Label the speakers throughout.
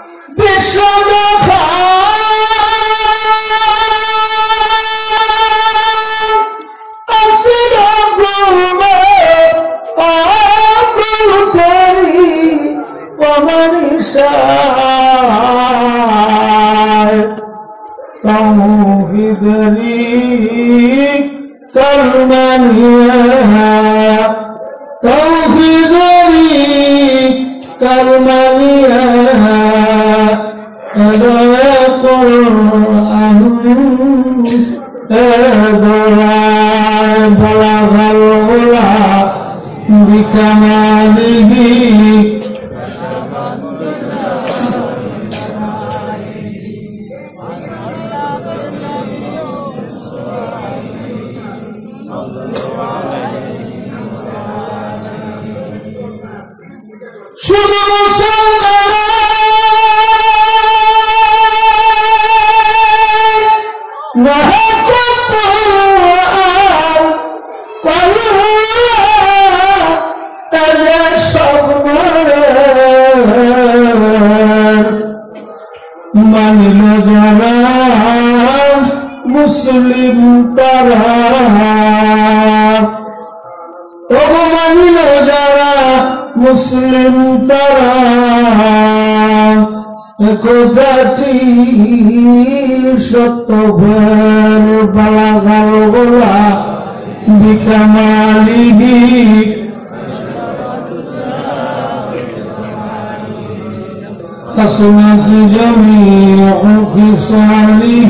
Speaker 1: حسنت جميع خصاله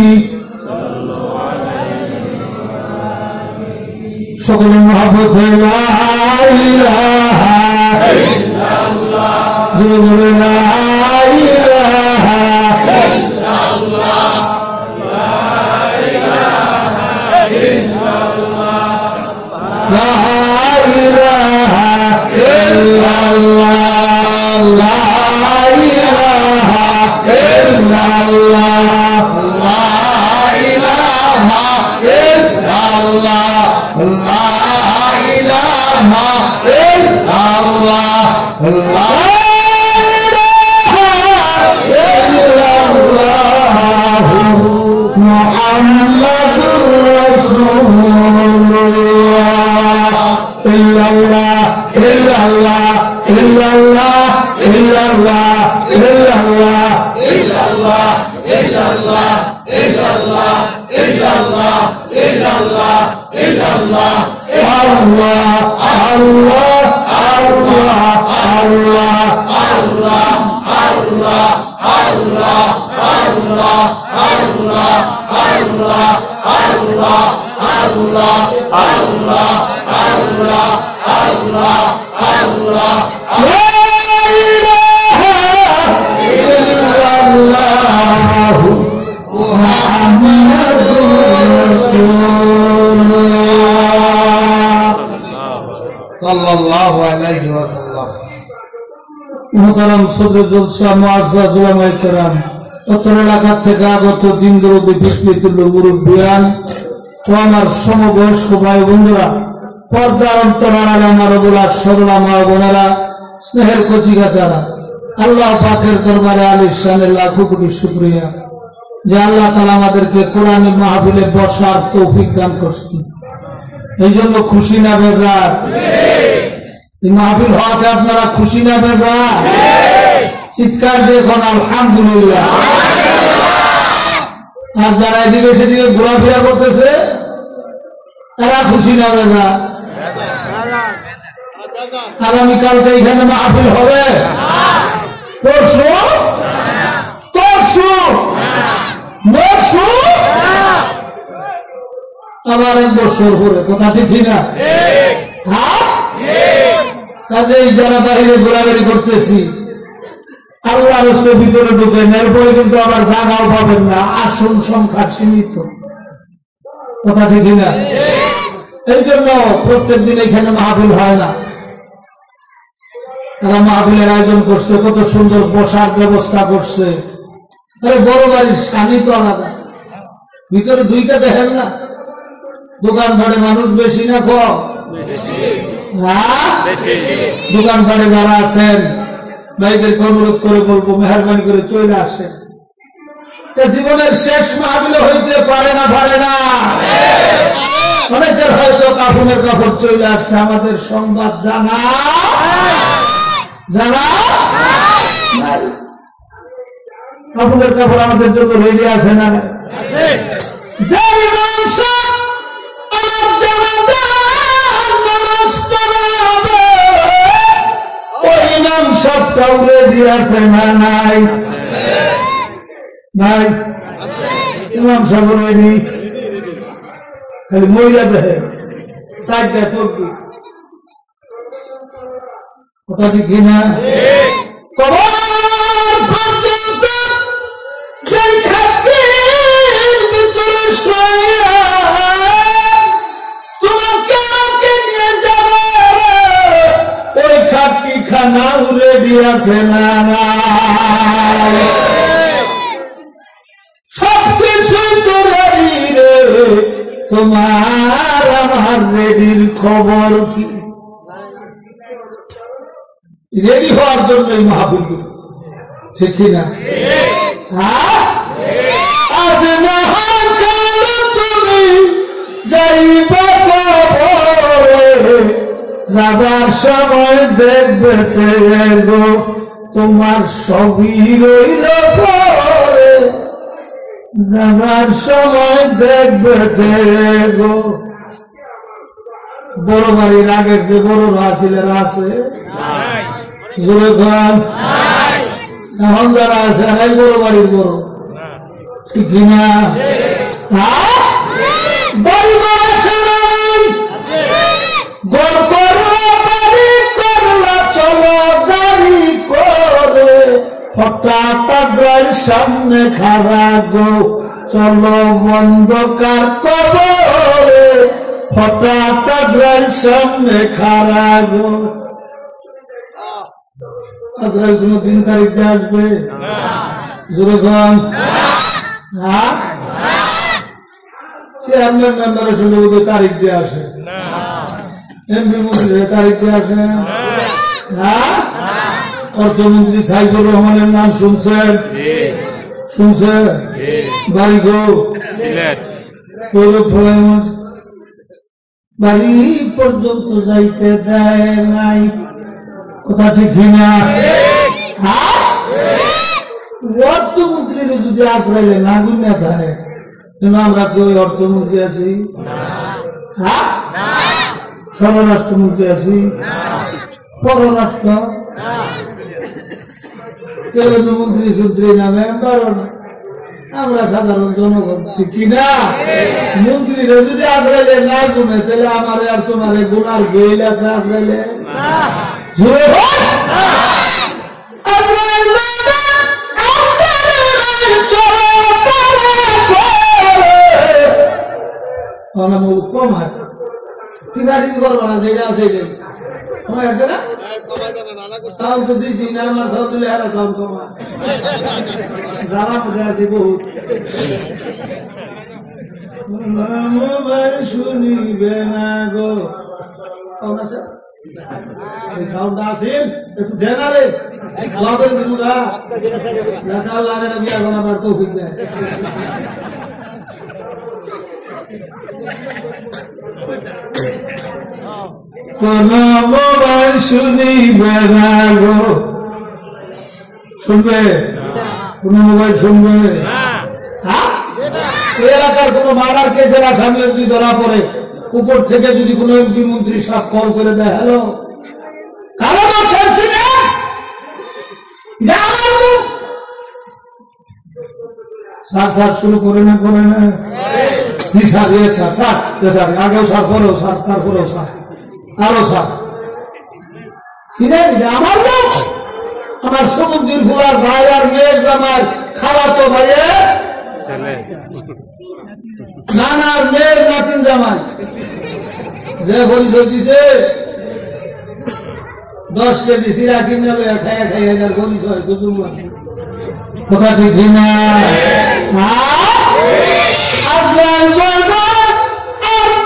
Speaker 1: সকল মহব্বত লা ইলাহা ইল্লাল্লাহ লা ইলাহা ইল্লাল্লাহ লা ইলাহা ইল্লাল্লাহ লা ইলাহা ইল্লাল্লাহ লা সাল্লাল্লাহু আলাইহি ওয়াসাল্লাম। মুহতারাম সদর জলসা মুআজ্জাজ উলামায়ে কেরাম, উত্তর এলাকা থেকে আগত দিন দরদি বিস্তৃত মুরব্বিয়ান ও আমার সমবয়স্ক ভাই বন্ধুরা, পর্দার অন্তরালে আমার ওগুলা সরলা মা বোনেরা, স্নেহের কচিকাচারা, আল্লাহ পাকের দরবারে আলির শানের লাখো কোটি শুকরিয়া যে আল্লাহ তাআলা আমাদেরকে কোরআনী মাহফিলে বসার তৌফিক দান করছেন। এই জন্য খুশি না বেজার? এই মাহফিল হওয়াতে আপনারা খুশি না বেজার? চিৎকার দিয়ে এখন আলহামদুলিল্লাহ। আর যারা এদিকে সেদিকে ঘোরাফেরা করতেছে তারা খুশি না বেজার? আগামীকালকে এখানে মাহফিল হবে, পরশু আবার এক বছর পরে, কথা ঠিক না? কাজেই যারা বাইরে ঘোরাঘুরি করতেছি আল্লাহ রাস্তার ভিতরে ঢুকেন, এরপরে কিন্তু আবার জায়গাও পাবেন না, আসন সংখ্যা সীমিত, কথা ঠিক না? এই জন্য প্রত্যেক দিন এখানে মাহফিল হয় না। তারা মাহফিলের আয়োজন করছে, কত সুন্দর বসার ব্যবস্থা করছে। আরে বড় বাড়ির স্বামী তো আলাদা, ভিতরে দুইটা দেখেন না, দোকানপাটে মানুষ বেশি না কম? দোকানপাটে যারা আছেন ভাইদেরকে অনুরোধ করে বলবো মেহরবানি করে চলে আসেন। জীবনের শেষ মাহফিল হইতে পারে না অনেকের হয়তো কাফনের কাপড় চলে আসছে, আমাদের সংবাদ জানা কাফনের কাপড় আমাদের জন্য রেডি আছে না? সবটাও রেডি আছে না? নাই নাই ইমাম সাহেব রেডি, খালি মহিলা দেখে চারটা তর্কি কথা ঠিক না? খানাও রেডি আছে না? সবকিছুই তো রেডি রে, তোমার আমার রেডির খবর কি? রেডি হওয়ার জন্যই মাহফিল, ঠিক না? আজ না তুমি যাইবা যাবার সময় দেখবে গো তোমার সবই রইল পরে, যাবার সময় দেখবে গো। বড় বাড়ির আগের যে বড়রা ছিলেন আছে জোরে খান, এখন যারা আছে এরাই বড় বাড়ির বড়, ঠিক না? হঠাৎ সামনে খারা গো চলো বন্ধকার কবরে, হঠাৎ সামনে খারা গো। আজরাইল কোন 3 তারিখে আসবে? জোরগণ চেয়ারম্যান মেম্বারের সঙ্গে বোধহয় তারিখ দিয়ে আসে, এমপি মন্ত্রীর তারিখ দিয়ে আসে। অর্থমন্ত্রী সাইফুর রহমানের নাম শুনছেন? বাড়ি গো বাড়ি পর্যন্ত যাইতে দেয় নাই, কথা ঠিক না? অর্থমন্ত্রীর যদি আশ্রাইলে না গুণা থাকে, আমরা কি ওই অর্থমন্ত্রী আছি? স্বরাষ্ট্রমন্ত্রী আছি? পররাষ্ট্র মন্ত্রী সূত্রী নামে আমরা সাধারণ জনগণ, ঠিক কিনা? মন্ত্রীরা যদি আশ্রাইলে না গুনে, তাহলে আমার আর তোমার গুনার বেল আছে আশ্রাইলে? কম হয় টিকাটি করবো না, যেটা আছে কমাই আছে না? চাউল তো দিছি না, আমার চাউল দিলে হারা চাউল কমা জ্বালা মধ্যে আছে বহুত। শুনিবে না গো সাউন্ড আসেন একটু দেন রে লাগে না বিয়া বানাবার তৌফিক দেয়। কোন মোবাইল শুনিবে না গো, শুনবে? কোন মোবাইল শুনবে? এলাকার কোন মার্ডার কেসের আসামি যদি ধরা পড়ে, উপর থেকে যদি কোন এমপি মন্ত্রী সাফ কল করে দেয়, হ্যালো কারো স্যার স্যার শুরু করে না জি স্যার স্যার স্যার আগেও স্যার পরেও স্যার তারপরেও স্যার আরো স্যার আমার আমার সমুদ্রের ঘোড়ার ভাই আর মেয়ের জামার খাওয়াতো ভাইয়ের নানার মেয়ের নাতিন জামাই যে পরিচয় দিছে 10 কেজি সিরা কিনে খাইয়া খাইয়া যার পরিচয় কথা ঠিক না?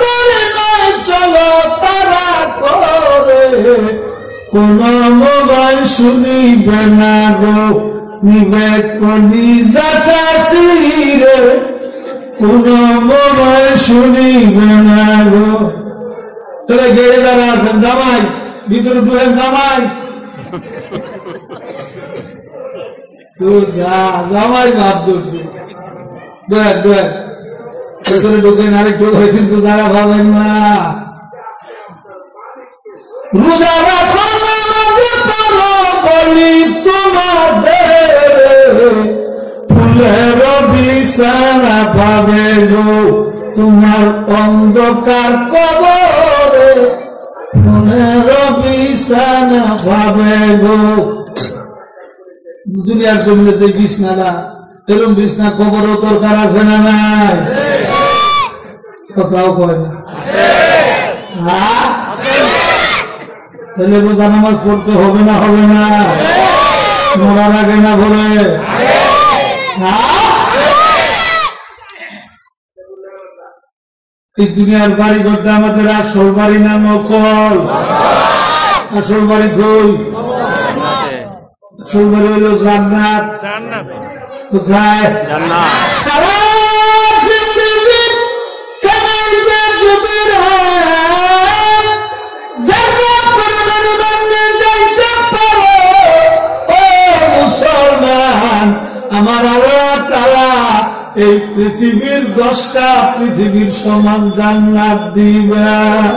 Speaker 1: চলো তারা করে কোন মোবাইল ময় শুনিবে না গো নিবে কলিজাটা ছিঁড়ে কোন ময় শুনিবে না গো। তবে গেড়ে যারা আছেন জামাই ভিতরে ঢুকেন জামাই জামাই ভাব ধরছে ভেতরে ঢুকেন আরেকটু হয়ে কিন্তু যারা ভাবেন না রোজা রাখো বলি তোমাদের ফুলের বিছানা পাবে গো তোমার অন্ধকার কবরে ফুলের বিছানা পাবে গো। দুনিয়ার জমিতে যে বিছনাটা এরকম বিছনা কবরও দরকার আছে না নাই? কথাও কয় না তাহলে রোজা নামাজ পড়তে হবে না হবে না? মরার আগে না বলে এই দুনিয়ার বাড়ি ঘরটা আমাদের আসল বাড়ি না নকল? আসল বাড়ি কই? আসল বাড়ি হইল জান্নাত। কোথায়? আমার আল্লাহ তাআলা এই পৃথিবীর 10টা পৃথিবীর সমান জান্নাত দিবে।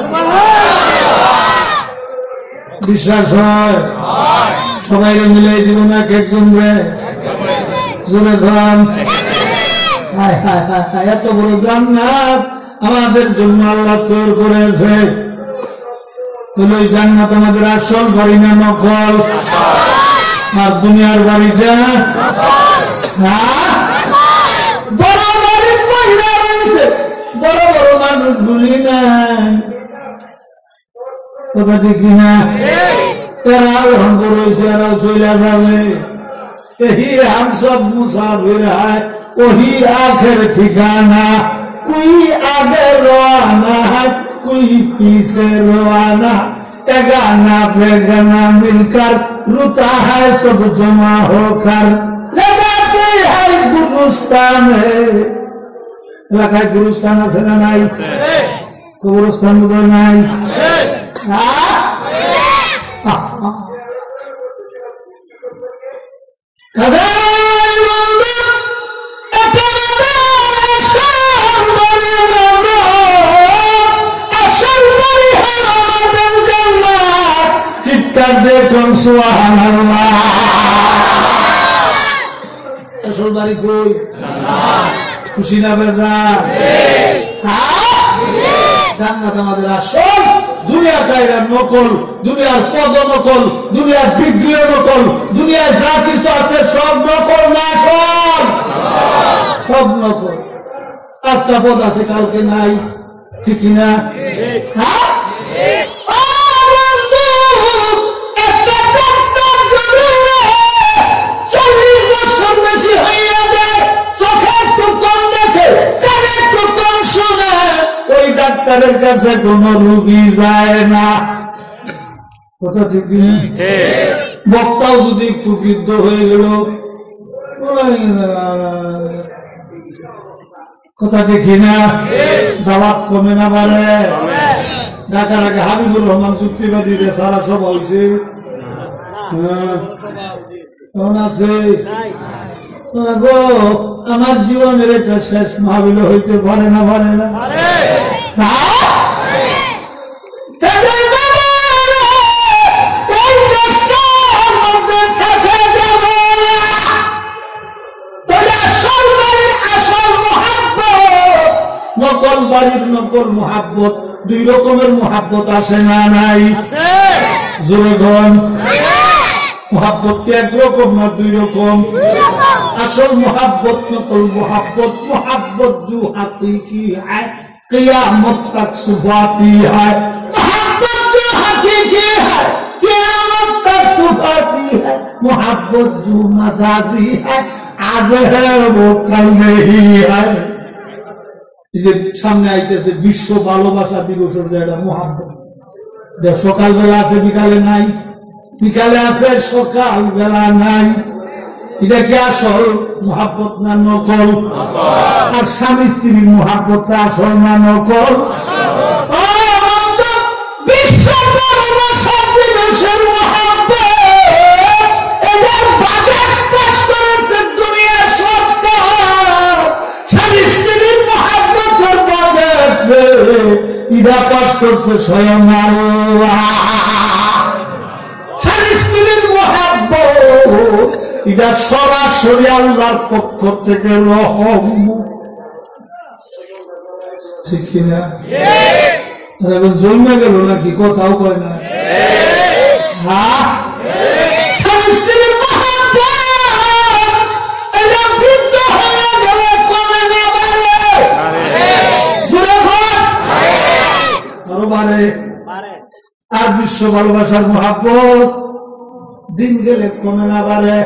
Speaker 1: বিশ্বাস হয়? সবাই মিলাই দিব না একজন রে? জোরে গান এত বড় জান্নাত আমাদের জন্য আল্লাহ তৈরি করেছে। তাহলে ওই জান্নাত আমাদের আসল বাড়ি না নকল? আর দুনিয়ার বাড়িটা বড় বাড়ি মহিলা রয়েছে, বড় বড় মানুষ গুলি নাই। কথা ঠিক কিনা? এরাও অঙ্গ রয়েছে, এরাও চলে যাবে। यही हम सब मुसाफिर है, वही आखिर ठिकाना। कोई आगे रवाना है, कोई पीछे रवाना। गाना बेगाना मिलकर रुता है सब जमा होकर ले जाते हैं गुरुस्तान में। এলাকায় গুরুস্থান আছে না নাই? কবরস্থান বোধহয় নাই। চিৎকার দেখুন সুবহানাল্লাহ। আসল বাড়ি কই? খুশি না বেজার? জান্নাত আমাদের আসল। দুনিয়ার জায়গা নকল, দুনিয়ার পদ নকল, দুনিয়ার ডিগ্রিও নকল, দুনিয়ায় যা কিছু আছে সব নকল না আসল? সব নকল। আজকা পদ আছে কালকে নাই, ঠিক না? ডাক্তারের কাছে কোন রোগী যায় না। কথা ঠিক না? বক্তাও যদি একটু বৃদ্ধ হয়ে গেল, কথা ঠিক না? দাওয়াত কমে না পারে। ঢাকার আগে হাবিবুর রহমান চুক্তিবাদী সারা সভা হয়েছে, কেমন আছে? আমার জীবনের এটা শেষ মাহফিল হইতে পারে না, পারে না? নকল বাড়ির নকল মোহাব্বত, দুই রকমের মোহাব্বত আসে না নাই? জোরেগণ মোহাব্বত কি একরকম না দুই রকম? আসল মোহাব্বত নকল মোহাব্বত। মোহাব্বत जो हकीकी है क़यामत तक सुफाती है। मोहब्बत जो हकीकी है क़यामत तक सुफाती है। मोहब्बत जो मजाजी है आज है वो कल नहीं है। যে সামনে আইতেছে বিশ্ব ভালোবাসা দিবসের যে একটা মোহাব্বত, সকালবেলা আছে বিকালে নাই, বিকালে আছে, সকাল বেলা নাই। এটা কি আসল মহাব্বত না নকল? আর স্বামী স্ত্রীর মহাব্বতটা আসল না নকল? বিশ্ব দিবসের মহাব্বত এটার বাজেট পাস করেছে দুনিয়া সরকার। স্বামী স্ত্রীর মহাব্বতের বাজেট এটা পাস করছে স্বয়ং আল্লাহ। স্বামী স্ত্রীর মহাব্বত এটা সরাসরি আল্লাহর পক্ষ থেকে রহম, ঠিক না? এখন জন্মে গেল নাকি? কথাও কয় না। স্বামী স্ত্রীর মহাব্বত এটা বৃদ্ধ হয়ে গেলে কমে না বাড়ে? আরো বাড়ে। আর বিশ্ব ভালোবাসার মহাব্বত দিন গেলে কমে না বাড়ে?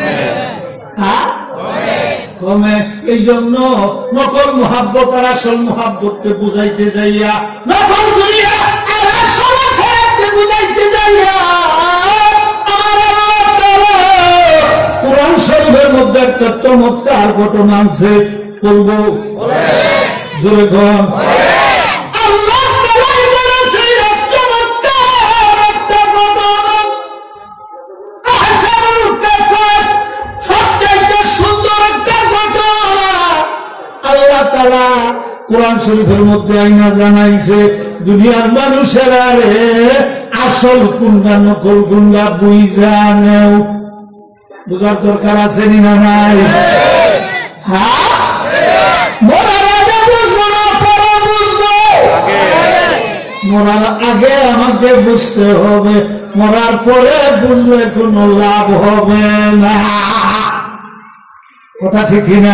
Speaker 1: কমে। এই জন্য নকল মহাব্বত আর আসল মহাব্বতকে বুঝাইতে যাইয়া, নকল দুনিয়া আর আসল আখিরাতকে বুঝাইতে যাইয়া কোরআন শরীফের মধ্যে একটা চমৎকার ঘটনা আছে, বলবো? জোরে কম। কোরআন শরীফের মধ্যে আইনা জানাইছে দুনিয়ার মানুষেরা রে আসল কোনটা নকল কোনটা বুঝা নেও। বুঝার দরকার আছে না নাই? মরার আগে আমাকে বুঝতে হবে, মরার পরে বুঝলে কোনো লাভ হবে না। কথা ঠিক না?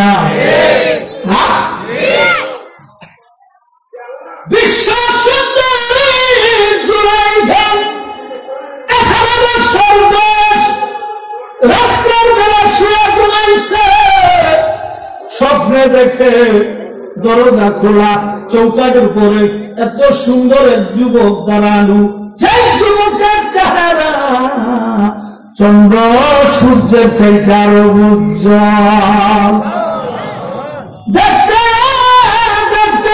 Speaker 1: বিশ্ব সুন্দরী জুলাইখা 18 বছর বয়স, রাতের বেলা শুয়ে ঘুমাইছে, স্বপ্নে দেখে দরজা খোলা, চৌকাঠের উপরে এত সুন্দর এক যুবক দাঁড়ানো, সেই যুবকের চেহারা চন্দ্র সূর্যের চাইতে আরো উজ্জ্বল। দেখতে দেখতে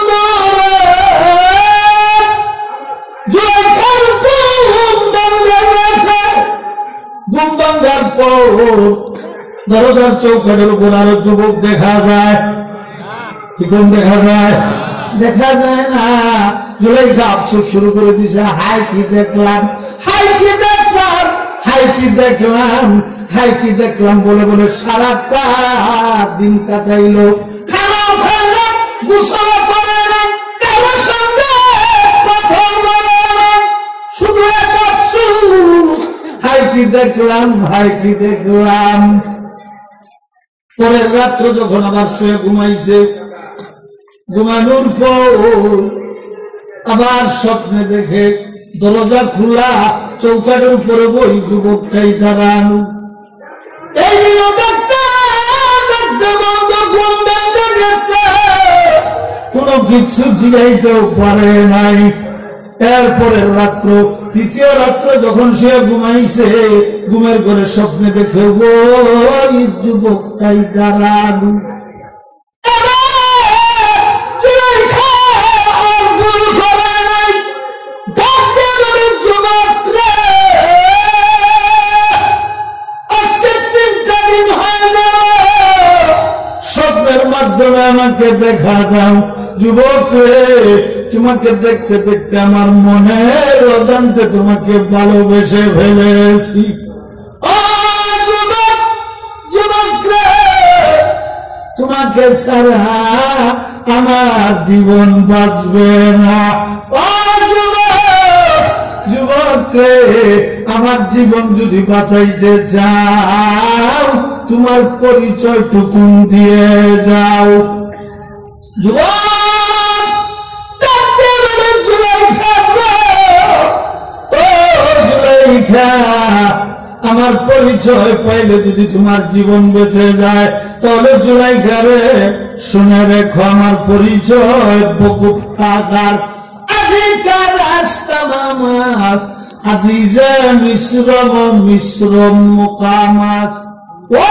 Speaker 1: ঘুম ভাঙার পর দরজার চৌকাঠের উপর আরো যুবক দেখা যায়। কি কোন দেখা যায়? দেখা যায় না। জুলাইখা আফসোস শুরু করে দিছে, হাই কি দেখলাম, হাই কি দেখলাম, হাই কি দেখলাম, হাই কি দেখলাম বলে বলে সারাটা দিন কাটাইলো। খানাও খাইলো, গোসল করে না, কারোর সঙ্গে কথা বলে না, শুধু এক আফসোস, হাই কি দেখলাম, হাই কি দেখলাম। পরের রাত্র যখন আবার শুয়ে ঘুমাইছে, ঘুমানোর পর আবার স্বপ্নে দেখে দরজা খোলা, চৌকাঠের উপরে বই যুবকটাই দাঁড়ানো। এই কোনো কিছু জিগাইতেও পারে নাই। এরপরের রাত্র, তৃতীয় রাত্র যখন সে ঘুমাইছে, ঘুমের ঘরে স্বপ্নে দেখে ওই যুবকটাই দাঁড়ানো। আমাকে দেখা দাও যুবক রে, তোমাকে দেখতে দেখতে আমার মনের অজান্তে তোমাকে ভালোবেসে ফেলেছি। যুবক রে, তোমাকে ছাড়া আমার জীবন বাঁচবে না। যুবক রে, আমার জীবন যদি বাঁচাইতে চাও তোমার পরিচয় টুকুন দিয়ে যাও। জুলাইখা, আমার পরিচয় পাইলে যদি তোমার জীবন বেঁচে যায়, তাহলে জুলাইখা রে শুনে রেখো, আমার পরিচয় বকুব থাকার আজিকার রাস্তা নামাজ, আজিজে মিশ্রম মিশ্রম মুকামাস। ও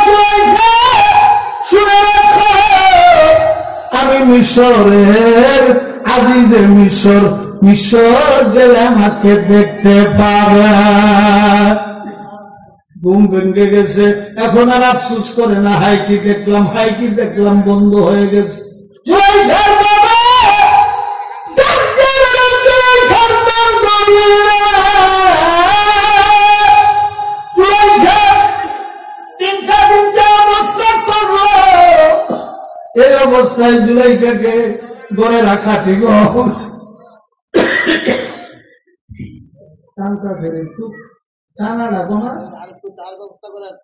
Speaker 1: শুনে রাখো, আমি মিশরের আজিজে মিশর, মিশর গেলে আমাকে দেখতে পাবে। ঘুম ভেঙে গেছে, এখন আর আফসোস করে না হাইকি দেখলাম, হাইকি দেখলাম বন্ধ হয়ে গেছে। এই অবস্থায় জুলাইখাকে গড়ে রাখা ঠিক টানটা ছেড়ে একটু টানা রাখো না, ব্যবস্থা করেন।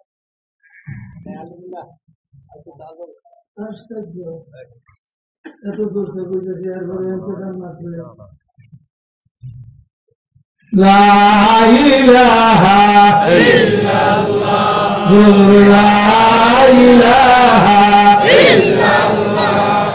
Speaker 1: এত দূর থেকে এরপরে লা ইলাহা ইল্লাল্লাহ, লা ইলাহা ইল্লাল্লাহ,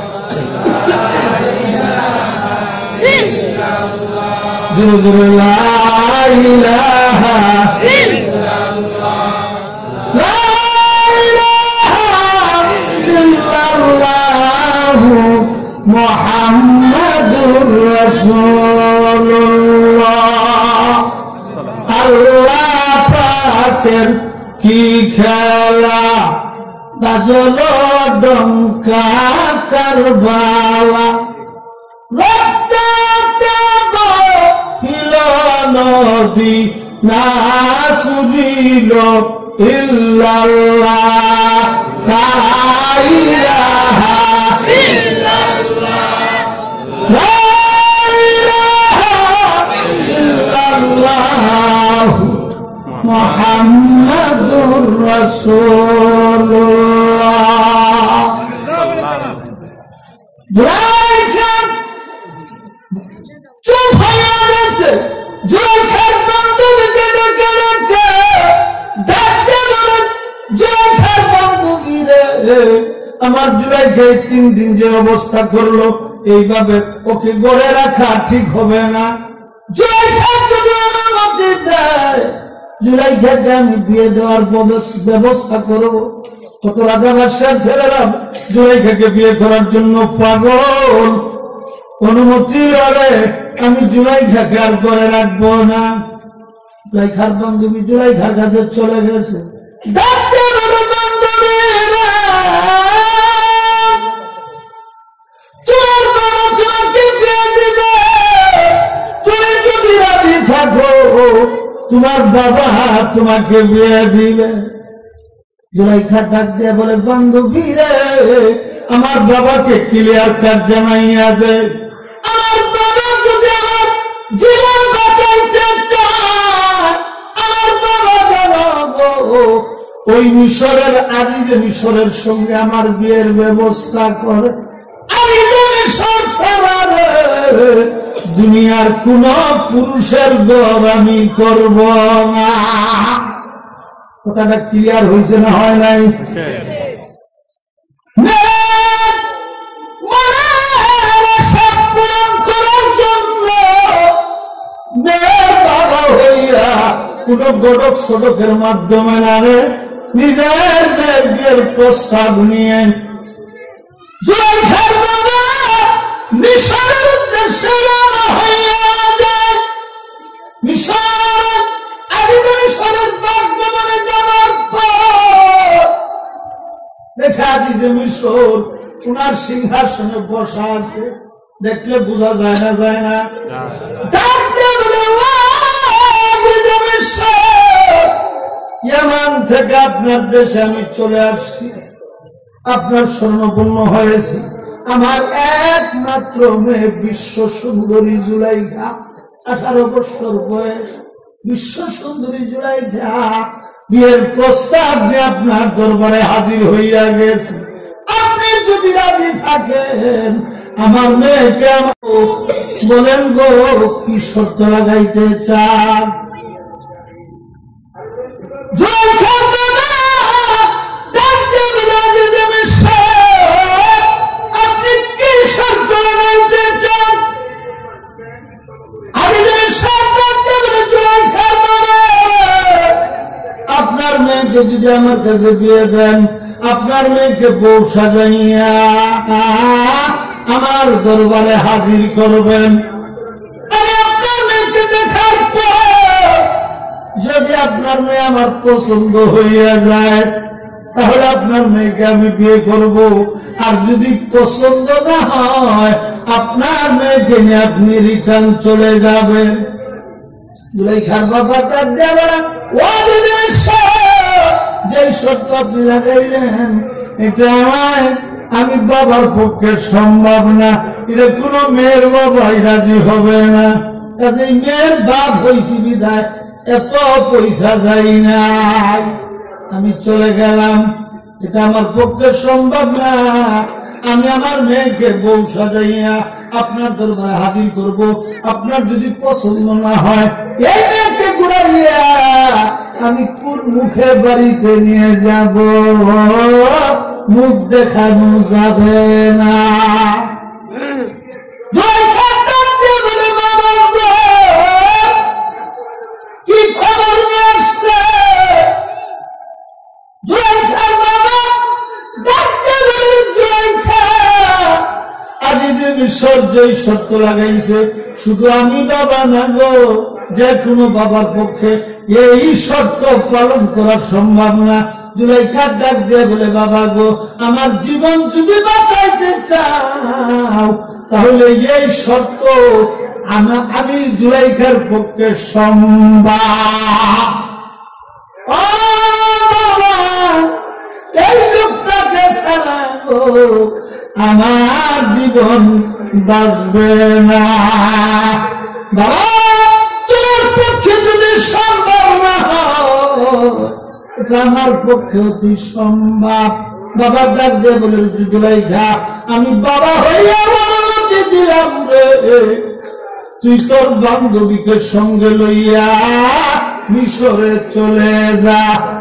Speaker 1: লা ইলাহা ইল্লাল্লাহ, লা ইলাহা ইল্লাল্লাহ, মুহাম্মাদুর রাসূলুল্লাহ। আল্লাহ পাকের কি খেলা, বাজল ডঙ্কা কারবালা, নদী না সুরিল ইল্লাল্লাহ, লা ইলাহা ইল্লাল্লাহ, লা ইলাহা ইল্লাল্লাহ, মুহাম্মাদুর রাসূলুল্লাহ। চুপ হয়ে গেছে। আমার জুলাইখা 3 দিন যে অবস্থা করলো, এইভাবে ওকে গড়ে রাখা ঠিক হবে না। জুলাইখাকে আমি বিয়ে দেওয়ার ব্যবস্থা করবো। কত রাজা বাদশার ছেলেরা জুলাইখাকে বিয়ে করার জন্য পাগল। অনুমতি হলে আমি জুলাইখাকে আর গড়ে রাখবো না। জুলাইখার বান্ধবী জুলাইখার কাছে চলে গেছে। তোমার বাবা তোমাকে বিয়ে দিবে। জুলাইখা ডাক দিয়ে বলে, বান্ধবী রে, আমার বাবাকে ক্লিয়ার কাট জানাইয়া দে। আমার বাবা যদি আমার জীবন বাঁচাইতে চায়, আমার বাবা জানাবো ওই মিশরের আজিজে মিশরের সঙ্গে আমার বিয়ের ব্যবস্থা করে। আজিজে মিশর ছাড়া দুনিয়ার কোন পুরুষের দর আমি করব না। কথাটা ক্লিয়ার হয়েছে না হয় নাই? কোন গডক সড়কের মাধ্যমে না রে, নিজের বিয়ের প্রস্তাব নিয়ে জুলাইখার বাবা মিশরের উদ্দেশ্যে রওনা হইয়া যায়। মিশর আজিজে মিশরের বাসভবনে যাওয়ার পর দেখে আজিজে মিশর উনার সিংহাসনে বসা আছে। দেখলে বোঝা যায় না, যায় না? ইয়ামান থেকে আপনার দেশে আমি চলে আসছি, আপনার স্বর্ণপূর্ণ হয়েছি। আমার একমাত্র মেয়ে বিশ্ব সুন্দরী জুলাইখা, 18 বছর বয়স। বিশ্ব সুন্দরী জুলাইখা বিয়ের প্রস্তাব নিয়ে আপনার দরবারে হাজির হইয়া গেছে। আপনি যদি রাজি থাকেন আমার মেয়েকে বলেন গো, কি শর্ত লাগাইতে চান? আপনি কি শর্ত লাগাইতে চান? আমি যদি শর্ত যে আমার কাছে বিয়ে দেন, আপনার মেয়েকে বউ সাজাইয়া আমার দরবারে হাজির করবেন। আমি আপনার মেয়েকে দেখার পর যদি আপনার মেয়ে আমার পছন্দ হইয়া যায় তাহলে আপনার মেয়েকে আমি বিয়ে করব, আর যদি পছন্দ না হয় আপনার মেয়েকে নিয়ে আপনি রিটার্ন চলে যাবেন। জুলাইখার বাবা তার দেওয়া যে শর্ত আপনি লাগাইলেন এটা আমি বাবার পক্ষে সম্ভব না, এটা কোনো মেয়ের বাবাই রাজি হবে না। কাজে মেয়ের বাপ হয়েছি বিদায় এত পয়সা যাই নাই, আমি চলে গেলাম, এটা আমার পক্ষে সম্ভব না। আমি আমার মেয়েকে বউ সাজাইয়া আপনার দরবারে হাজির করব, আপনার যদি পছন্দ না হয় এই মেয়েকে ঘুরাইয়া আমি কোন মুখে বাড়িতে নিয়ে যাব, মুখ দেখানো যাবে না। কি খবর নিয়ে আসছে? যেই শর্ত লাগাইছে শুধু আমি বাবা না গো, যে কোনো বাবার পক্ষে এই শর্ত পালন করা সম্ভব না। জুলাইখার ডাক দিয়ে বলে, বাবা গো, আমার জীবন যদি বাঁচাইতে চাও তাহলে এই শর্ত আমি জুলাইখার পক্ষে সম্ভব। এই লোকটাকে ছাড়া গো আমার জীবন বাঁচবে না। বাবা, তোমার পক্ষে যদি সম্ভব না এটা আমার পক্ষে অতি সম্ভব। বাবা ডাক দিয়ে বলে, জুলাইখা, আমি বাবা হইয়া অনুমতি দিলাম রে, তুই তোর বান্ধবীকে সঙ্গে লইয়া মিশরে চলে যা।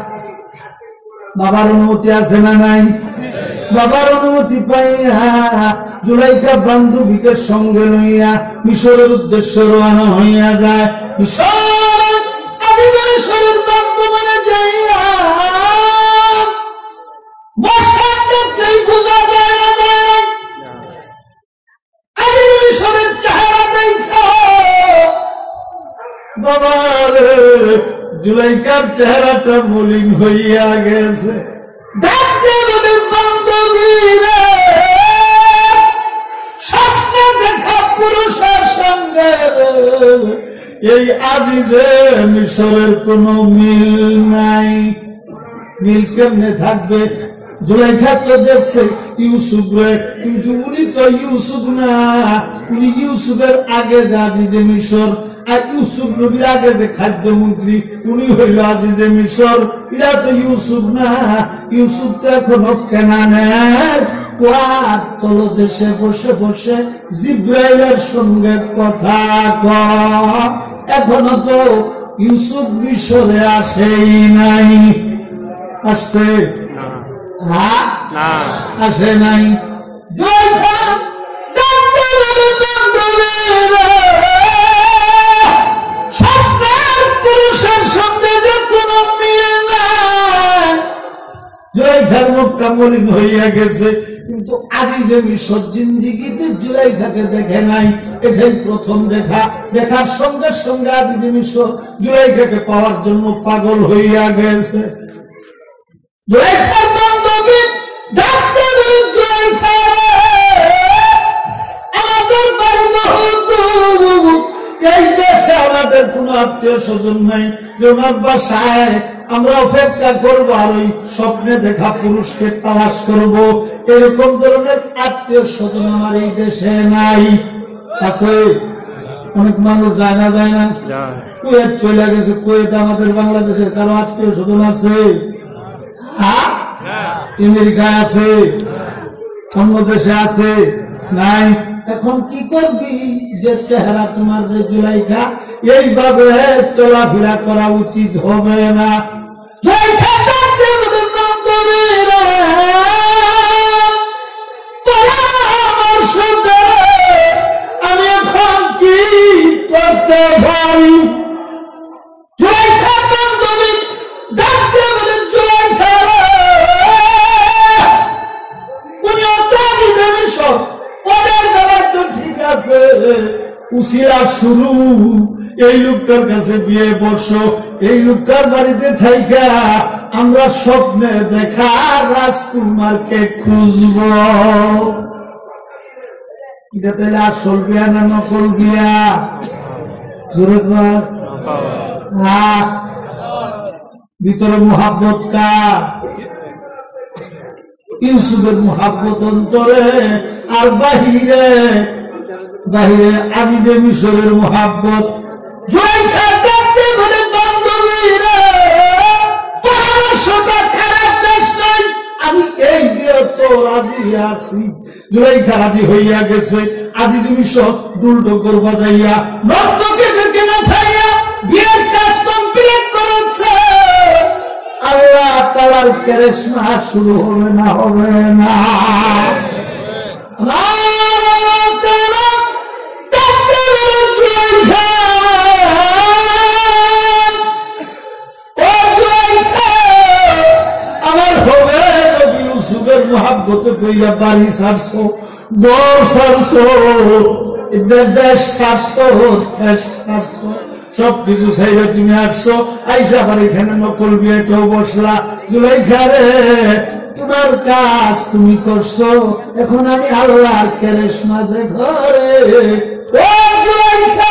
Speaker 1: বাবার অনুমতি আছে না নাই? বাবার অনুমতি পাইয়া জুলাইখা বান্ধবীকে সঙ্গে লইয়া মিশরের উদ্দেশ্যে রওনা হইয়া যায়। মিশরের বর্তমানে যাইয়া বর্ষার দেখলেই বোঝা যায় না মিশরের চেহারা দেখা বাবার জুলাইখার চেহারাটা মলিন হইয়া গেছে। স্বপ্নে দেখা পুরুষের সঙ্গে এই আজিজে মিশরের কোন মিল নাই। মিল কেমনে থাকবে? জুলাইখা তো দেখছে ইউসুফ রে, কিন্তু উনি তো ইউসুফ না, উনি ইউসুফের আগে যে আজিজে মিশর, আর ইউসুফ নবীর আগে যে খাদ্যমন্ত্রী উনি হইল আজিজে মিশর। এটা তো ইউসুফ না, ইউসুফ তো এখনো কেনানের কুয়ার তলদেশে বসে বসে জিব্রাইলের সঙ্গে কথা কয়। এখনো তো ইউসুফ মিশরে আসেই নাই। আসছে? আসে নাই। পুরুষের সঙ্গে যে কোনো মিল নাই। জুলাইখার মুখটা মলিন হইয়া গেছে, কিন্তু আজিজে মিশর জিন্দিগিতে জুলাইখাকে দেখে নাই, এটাই প্রথম দেখা। দেখার সঙ্গে সঙ্গে আজিজে মিশর জুলাইখাকে পাওয়ার জন্য পাগল হইয়া গেছে। জুলাইখার বান্ধবী ডাকতে বলে, জুলাইখা, আমাদের বাড়ি মহকুম, এই দেশে আমাদের কোন আত্মীয় স্বজন নাই যে ওনার বাসায় আমরা অপেক্ষা করবো আর ওই স্বপ্নে দেখা পুরুষকে তালাশ করব, এরকম ধরনের আত্মীয় স্বজন আমার এই দেশে নাই। আছে? অনেক মানুষ যায় না, যায় না? কুয়েত চলে গেছে, কুয়েত আমাদের বাংলাদেশের কারো আত্মীয় স্বজন আছে? আমেরিকায় আছে, অন্য দেশে আছে? নাই। এখন কি করবি? যে চেহারা তোমার জুলাইখা, এইভাবে চলাফেরা করা উচিত হবে না। আমি এখন কি করতে পারি? জুলাইখা বান্ধবী ডাকতে বলে, জুলাইখা উসিলা শুরু, এই লোকটার কাছে বিয়ে বসো, এই লোকটার বাড়িতে থাইকা আমরা স্বপ্নে দেখা রাজকুমারকে খুঁজব। এটা তাহলে আসল বিয়া না নকল বিয়া? জোরে কর। হ্যাঁ, ভিতরে মোহাব্বত কার? ইউসুফের মোহাব্বত অন্তরে, আর বাহিরে বাহিরে আজিজে মিশরের মোহাব্বত। আমি এই বিয়ে তো রাজি আছি। জুলাইখা রাজি হইয়া গেছে, আজিজে মিশর দুলডোকর বাজাইয়া নর্তকে থেকে নাচাইয়া বিয়ের কাজ কমপ্লিট করেছে। আল্লাহ তাআলার কারিশমা শুরু হবে না? হবে না? মোহাব্বতে কইরা বাড়ি ছাড়ছো, ঘর ছাড়ছো, দেশ ছাড়ছো, ছাড়ছো, সবকিছু ছাইরা তুমি আসছো, আইসা আবার এখানে নকল বিয়েটাও বসলা। জুলাইখা রে, তোমার কাজ তুমি করছো, এখন আমি আল্লাহর কারিশমা দেখো রে। ও জুলাইখা,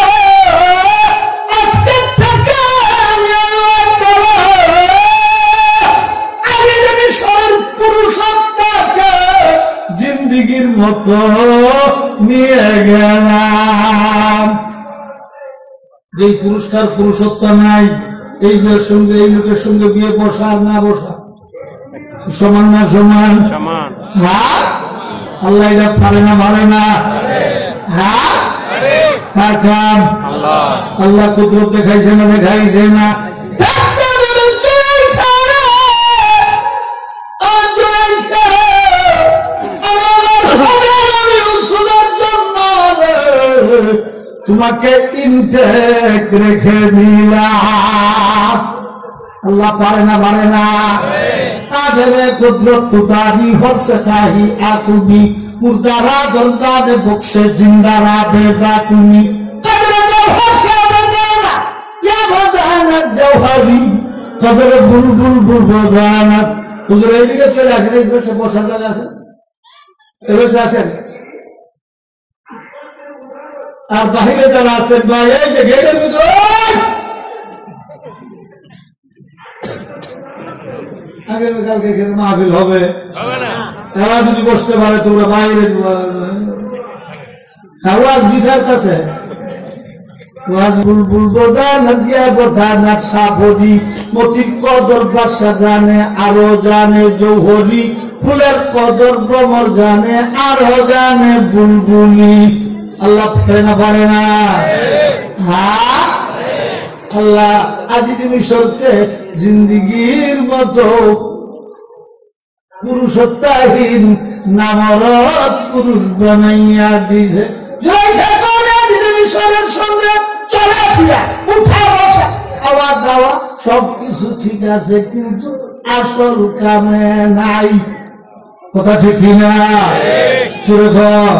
Speaker 1: জিন্দিগির মতো নিয়ে গেলাম। যে পুরস্কার পুরুষত্ব নাই, এই বিয়ের সঙ্গে এই লোকের সঙ্গে বিয়ে বসা আর না বসা সমান না? সমান। হ্যাঁ, আল্লাহ এটা পারে না? পারে না? হ্যাঁ, কার কাম? আল্লাহ কুদরত দেখাইছে না? দেখাইছে না? তোমাকে ইনটেক রেখে দিলাম। আল্লাহ পারে না? পারে না? কাদের কুদরত কুতারি হরসে খাহি আকুবি, মুর্দারা দরজাদে বক্সে জিন্দারা বেজা তুমি, কাদের হরসে বেদানা ইয়া বেদানা জওহারি, কাদের বুলবুল বুলবুদানা। হুজুর এইদিকে চলে আসেন, এই বসে বসার জায়গা আছে, এই বসে আসেন। আর বাহিরে যারা আছেন ভাই, এই যে গেটের ভিতর আগামীকালকে এখানে মাহফিল হবে, এরা যদি বসতে পারে তোমরা বাইরে আওয়াজ বিচারতেছে। বুলবুল বোঝা নদিয়া বোঝা নকশা বডি, মতির কদর বাদশা জানে, আরো জানে জৌহরি, ফুলের কদর ভ্রমর জানে, আরো জানে বুলবুলি। আল্লাহ ফেরে না? পারে না? হ্যাঁ, আল্লাহ আজিজে মিশরকে জিন্দিগির মতো পুরুষত্বহীন নামরত পুরুষ বানাইয়া দিছে। আজিজে মিশরের সঙ্গে চলাফেরা, উঠা বসা, খাওয়া দাওয়া সবকিছু ঠিক আছে, কিন্তু আসল কামে নাই। কথা ঠিক কিনা? চলে এখন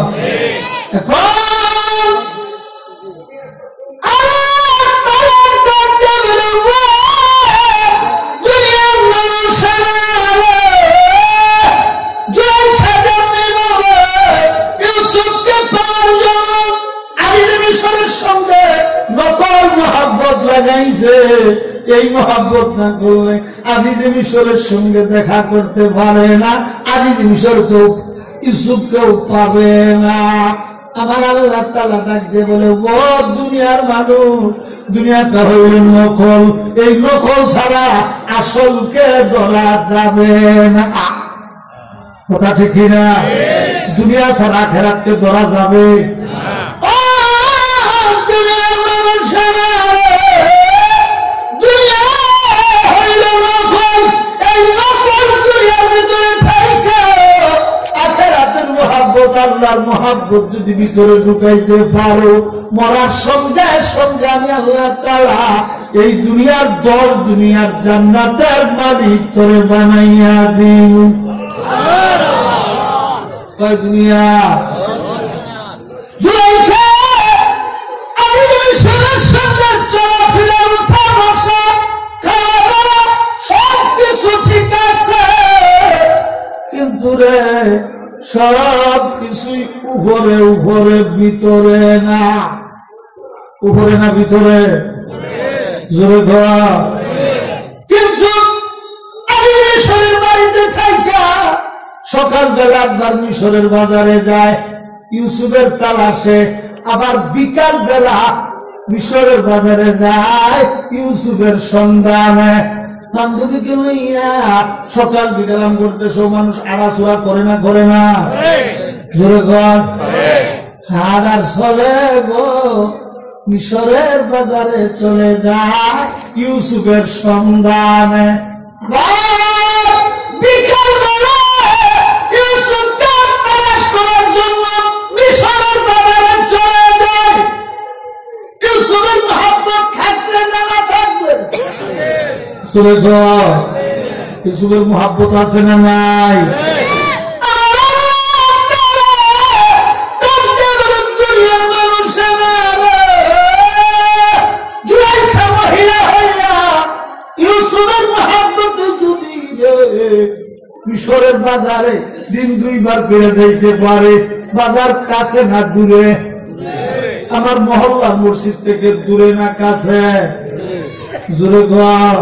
Speaker 1: এই মহাব্বত না করলে আজিজে মিশরের সঙ্গে দেখা করতে পারে না, আজিজে মিশর কেউ ইউসুফকেও পাবে না। আমার আল্লাহ তাআলা ডাক দিয়ে বলে, ও দুনিয়ার মানুষ, দুনিয়াটা হইল নকল, এই নকল ছাড়া আসলকে ধরা যাবে না। কথা ঠিক কিনা? দুনিয়া ছাড়া আখিরাতকে ধরা যাবে? আল্লাহর মহাব্বত যদি ভিতরে ঢুকাইতে পারো, মরার সঙ্গে সঙ্গে আমি আল্লাহ তাআলা এই দুনিয়ার 10 দুনিয়ার জান্নাতের মালিক করে বানাইয়া দিন। কয় দুনিয়া? জুলাইখা কিন্তু রে সব কিছুই উপরে উপরে, ভিতরে না। উপরে না ভিতরে? জোরে ধোয়া। কিন্তু আমি মিশরের বাড়িতে থাইকা সকালবেলা একবার মিশরের বাজারে যায় ইউসুফের তালাশে, আবার বিকাল বেলা মিশরের বাজারে যায় ইউসুফের সন্ধানে। বান্ধবীকে লইয়া সকাল বিকালাম করতেছ, মানুষ আড়াচোড়া করে না করে না? জোরে ঘর হার আর চলে গো মিশরের বাজারে চলে যায় ইউসুফের সন্ধানে। বিকাল বেলা ইউসুফকে তালাশ করার জন্য মিশরের বাজারে চলে যায়। ইউসুফের মহব্বত থাকবে না না থাকবে? চলে ঘর ইউসুফের মহব্বত আছে না নাই? মিশরের বাজারে দিন দুইবার ফিরে যাইতে পারে, বাজার কাছে না দূরে? আমার মহল্লার মসজিদ থেকে দূরে না কাছে? জোরে ঘর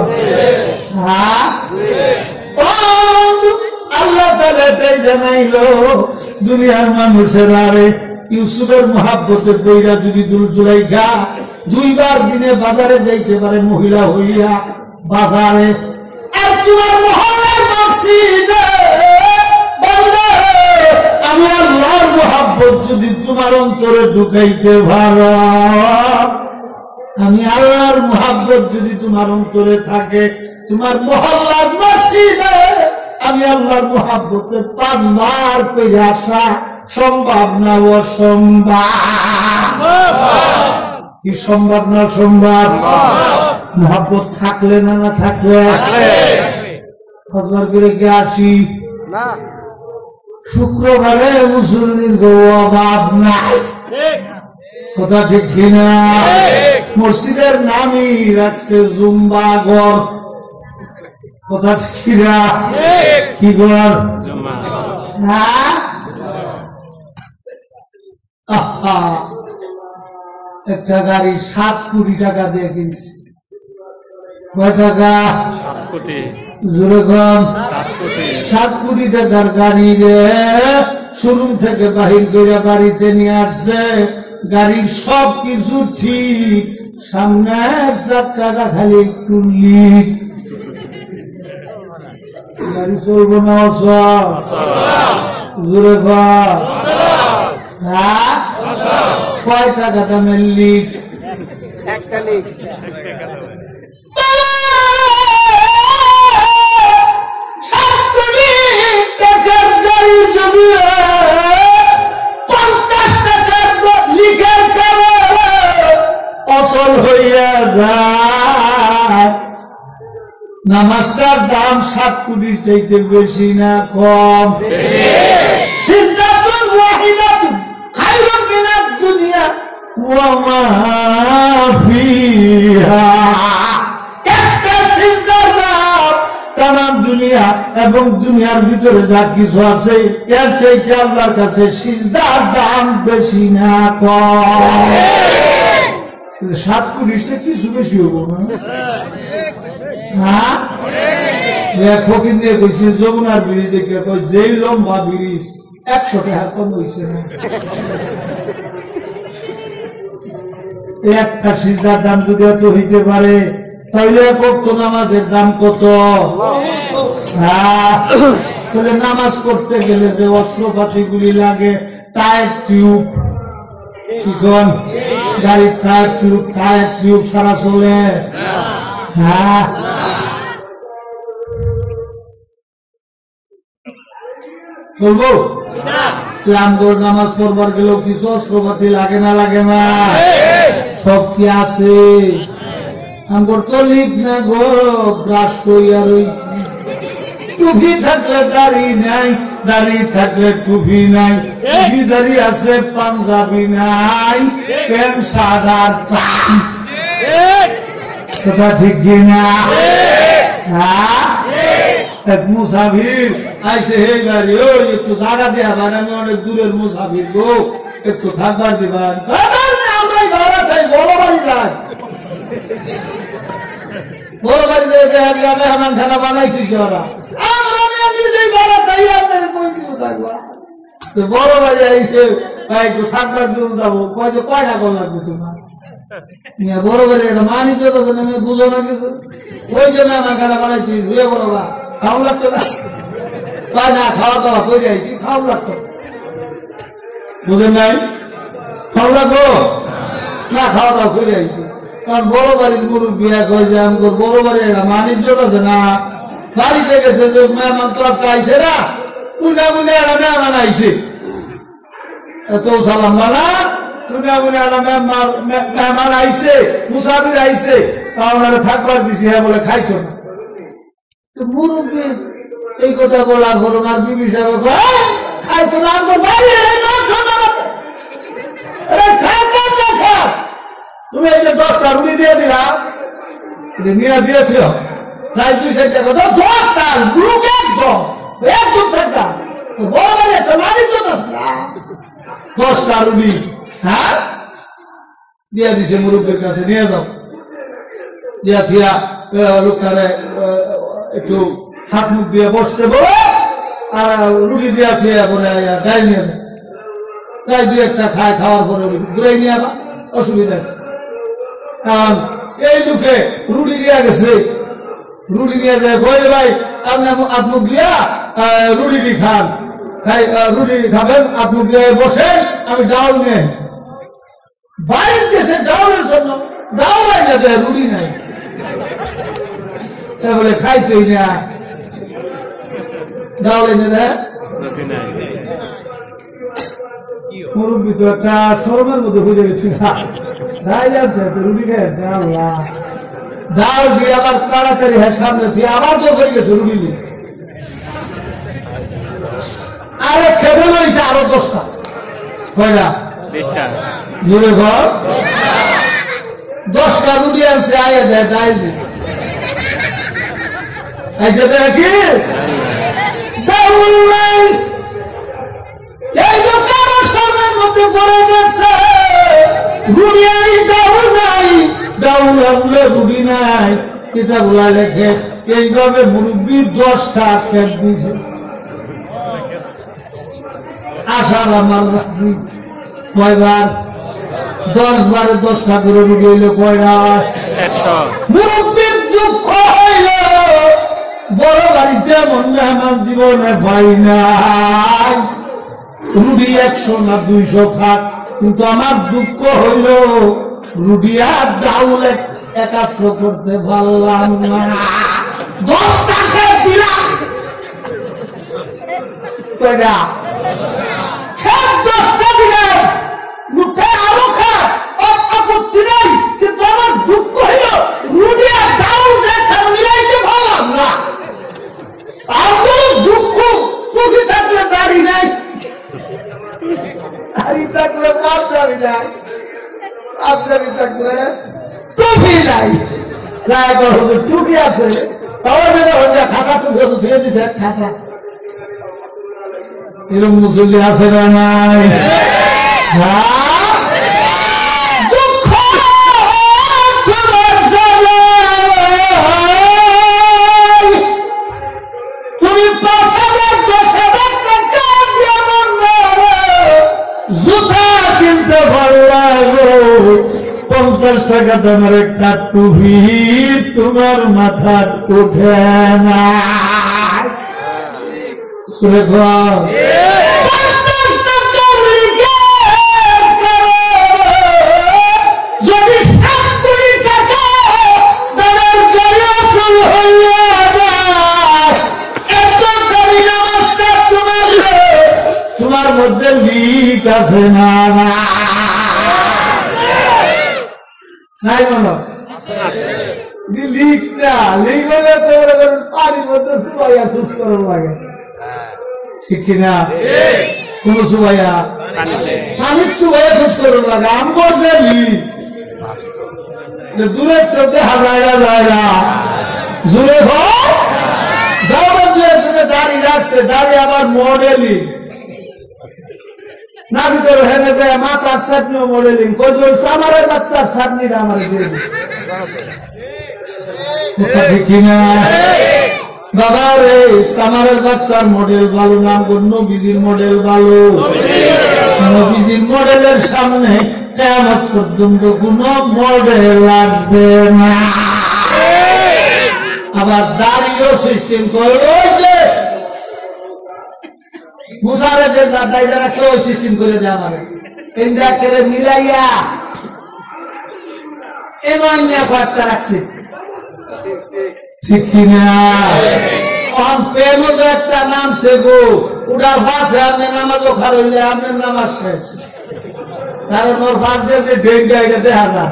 Speaker 1: আল্লাহ তাআলা এটাই জানাইলো দুনিয়ার মানুষের আরে ইউসুফের মহাব্বতে কইরা যদি দুল জুলাইখা দুইবার দিনে বাজারে যাইতে পারে মহিলা হইয়া বাজারে, আর তোমার মহল্লার মসজিদে আমি আল্লাহর মহাব্বত যদি তোমার অন্তরে ঢুকাইতে পারো, আমি আল্লাহর মহাব্বত যদি তোমার অন্তরে থাকে, তোমার মহল্লার মসজিদে আমি আল্লাহর মহাব্বতে 5 বার করে আসা সম্ভব না অসম্ভব? কি সম্ভব না অসম্ভব? মহাব্বত থাকলে না না থাকলে? 5 বার করে কে আসি না? শুক্রবারে মুসলিমের অভাব নাই, কথা ঠিক কিনা? মসজিদের নামই রাখছে জুম্বা ঘর, কথা ঠিক কিনা? কি ঘর? একটা গাড়ি 7 কোটি টাকা দিয়ে কিনছে। কয় টাকা? 7 কোটি। জোরে কম। 7 কোটি টাকার গাড়ি রে শোরুম থেকে বাহির করে বাড়িতে নিয়ে আসছে। গাড়ির সব কিছু ঠিক, সামনের চাকাটা খালি একটু লিক। গাড়ি চলবো না অসব? জোরে কম। হ্যাঁ, কয় টাকা দামের লিক? একটা লিক। অসল হইয়া যায়। নামাজটার দাম 7 কোটির চাইতে বেশি না কম? সিজদাতুন ওয়াহিদাতুন খায়রুম মিনাদ দুনিয়া ওয়া মা ফিহা। একটা সিজদার দাম তামাম দুনিয়া এবং দুনিয়ার ভিতরে যা কিছু আছে এর চাইতে আল্লাহর কাছে সিজদার দাম বেশি না কম? 7 কোটির চেয়ে কিছু বেশি হবো না? হ্যাঁ, ফকির নিয়ে কইছে যমুনার ব্রিজ দেখে যেই লম্বা ব্রিজ 100 টাকা কম হয়েছে না। একটা সিজদার দাম যদি এত হইতে পারে তাহলে কত নামাজের দাম কত? হ্যাঁ, তাহলে নামাজ পড়তে গেলে যে অস্ত্রপাতি গুলি লাগে, টায়ার টিউব, কিখন গাড়ির টায়ার টিউব ছাড়া চলে? হ্যাঁ, চলবো? আমগর নামাজ পড়বার গেলেও কিছু অস্ত্রপাতি লাগে না লাগে না? সব কি আছে? আমগর তো লিখ না গো, ব্রাশ কইয়া রইছি। টুপি থাকলে দাড়ি নাই, দাড়ি থাকলে টুপি নাই, টুপি দাড়ি আছে পাঞ্জাবি নাই, প্যান্ট শার্ট আর টাই। কথা ঠিক কিনা? হ্যাঁ, এক মুসাফির আইসে হে গাড়ি ও একটু জায়গা দেয়া মানে আমি অনেক দূরের মুসাফির গো একটু থাকবার দিবেন ভাড়া চাই বড় বাড়ি যায় বড় বাড়ি যায় আমার খানা বানাইতেছি ওরা নিজেই ভাড়া চাই আপনার কই দিব থাকবা বড় বাড়ি আইসে একটু থাকবার দিন যাবো কয়টা কল লাগবে তোমার বড় বাড়ি একটা মানি তো বুঝো না কিছু ওই জন্য আমার খানা বানাইছি বুঝে বড় বা খাওয়া লাগতো না না খাওয়া দাওয়া করে আইছি খাওয়া লাগতো বুঝেন নাই খাওয়া লাগতো না খাওয়া দাওয়া করে আইছি কারণ বড় বাড়ির গরু বিয়া করে যে আমার বড় বাড়ির একটা মানিজ্য আছে না বাড়িতে গেছে যে মেহমান তো আজকে আইসে না পুনা পুনে একটা মেহমান আইসে তো সালাম বানা পুনা পুনে একটা মেহমান আইসে মুসাফির আইসে তা ওনারা থাকবার দিছি হ্যাঁ বলে খাইতো না তো মুরব্বী এই কথা বলার পর ওনার বিবি সাহেব খাইতো না আমার বাইরে তুমি এই যে 10টা রুটি দিয়ে দিলা নিয়ে দিয়েছ চাই 2-4 টাকা 10টা গ্রুপ একদম থাকা বড় বড় একটা মালিক 10টা রুটি হ্যাঁ দিয়ে দিছে মুরব্বীর কাছে নিয়ে যাও দিয়া থিয়া লোকটারে একটু হাত মুখ দিয়ে বসতে বলো আর রুটি দিয়েছে পরে ডাই নিয়ে যায় চাই 2-1টা খায় খাওয়ার পরে দূরে নিয়ে আবার অসুবিধা এই দুঃখে রুটি দিয়া গেছে রুটি নিয়ে যায় বলে ভাই আপনি আপনি দিয়া রুটি খান রুটি খাবেন আপনি দিয়ে বসেন আমি ডাউল নিয়ে বাড়ির দেশে ডাউলের জন্য ডাউল না দেয় রুটি নাই বলে খাইতেই না ডাউল এনে দেয় মুরব্বী তো একটা শরমের মধ্যে বুঝে গেছি রুটি খেয়েছে আল্লাহ ডাল দিয়ে আবার তাড়াতাড়ি হ্যাঁ সামনে দিয়ে আবার তো হয়ে গেছে রুটি দিয়ে আরে খেতে রয়েছে আরো 10টা কয়টা জুড়ে ঘর 10টা রুটি আনছে আয় দেয় ডাল দিয়ে আইসে দেয় কি ডাউল নাই এই যে কারো শরমের মধ্যে পড়ে গেছে রুটি আনি ডাউল নাই ডাউল আনলে রুটি নাই কিতাবগুলা লেখে এইভাবে মুরব্বী 10টা খেত দিয়েছে আসার আমার কয়বার 10 বারে 10টা করে রুটি হইলে কয়টা মুরব্বীর দুঃখ হইল বড় বাড়িতে মনে আমার জীবনে পাই নাই রুটি 100 না 200 খাট কিন্তু আমার দুঃখ হইল রুটি আর ডাউল একাত্র করতে পারলাম না 10টা খেয়ে দিলাম কয়টা 10টা দিলাম মুখে আরো খা আপত্তি নাই কিন্তু আমার দুঃখ হইল রুটি আর ডাউল যে মিলাইতে পারলাম না আর কোন দুঃখ চোখে থাকলে দাড়ি নাই দাড়ি থাকলে পাঁচদারি নাই পাঁচদারি থাকলে টুপি নাই টুপি আছে খাঁচা টুপি ধুয়ে দিচ্ছে খাঁচা এরকম মুসল্লি আছে না নাই তুমি 5,000-10,000 টাকা জুতা কিনতে পারলো 50 টাকা দামের একটা টুপি তোমার মাথা উঠে না শুনে যদি 7 কোটি টাকা দামের গাড়ি আসল হইয়া যায় এত দামি নামাজটা তোমার মধ্যে লিক আছে না নাই বলো লিক না লিক হলে তো পানির মধ্যে সুবাইয়া খুশ করার লাগে ঠিক কিনা কোন সুবাইয়া পানির সুবাইয়া খুশ করার লাগে আমার যে লিক দূরের তো দেখা যায় না জোরে যাও দাঁড়িয়ে রাখছে, দাঁড়িয়ে আবার মডেলিং, না ভিতরে হেনে যায় মাথার চাটনিও মডেলিং, আমাদের বাচ্চার চাটনিটা আমার কিনা বাবা রে, সামারের বাচ্চার মডেল ভালো, নাম নবীজির মডেল ভালো। নবীজির মডেলের সামনে কিয়ামত পর্যন্ত কোন মডেল আসবে না। আবার দাড়িও সিস্টেম করে রয়েছে, মুসারে যে দায়িত্ব রাখছে ওই সিস্টেম করে দেয় আমার ইন্ডিয়া করে মিলাইয়া এমন কয়েকটা রাখছে, ঠিক কিনা? প্রেমও একটা নাম সে গো, ওটার ভাষে আপনি নামাজও খার হইলে আপনার নামাজ শেষ, কারণ ওর ভাষ দিয়ে যে ডেঙ্গা এটা দেখা যায়।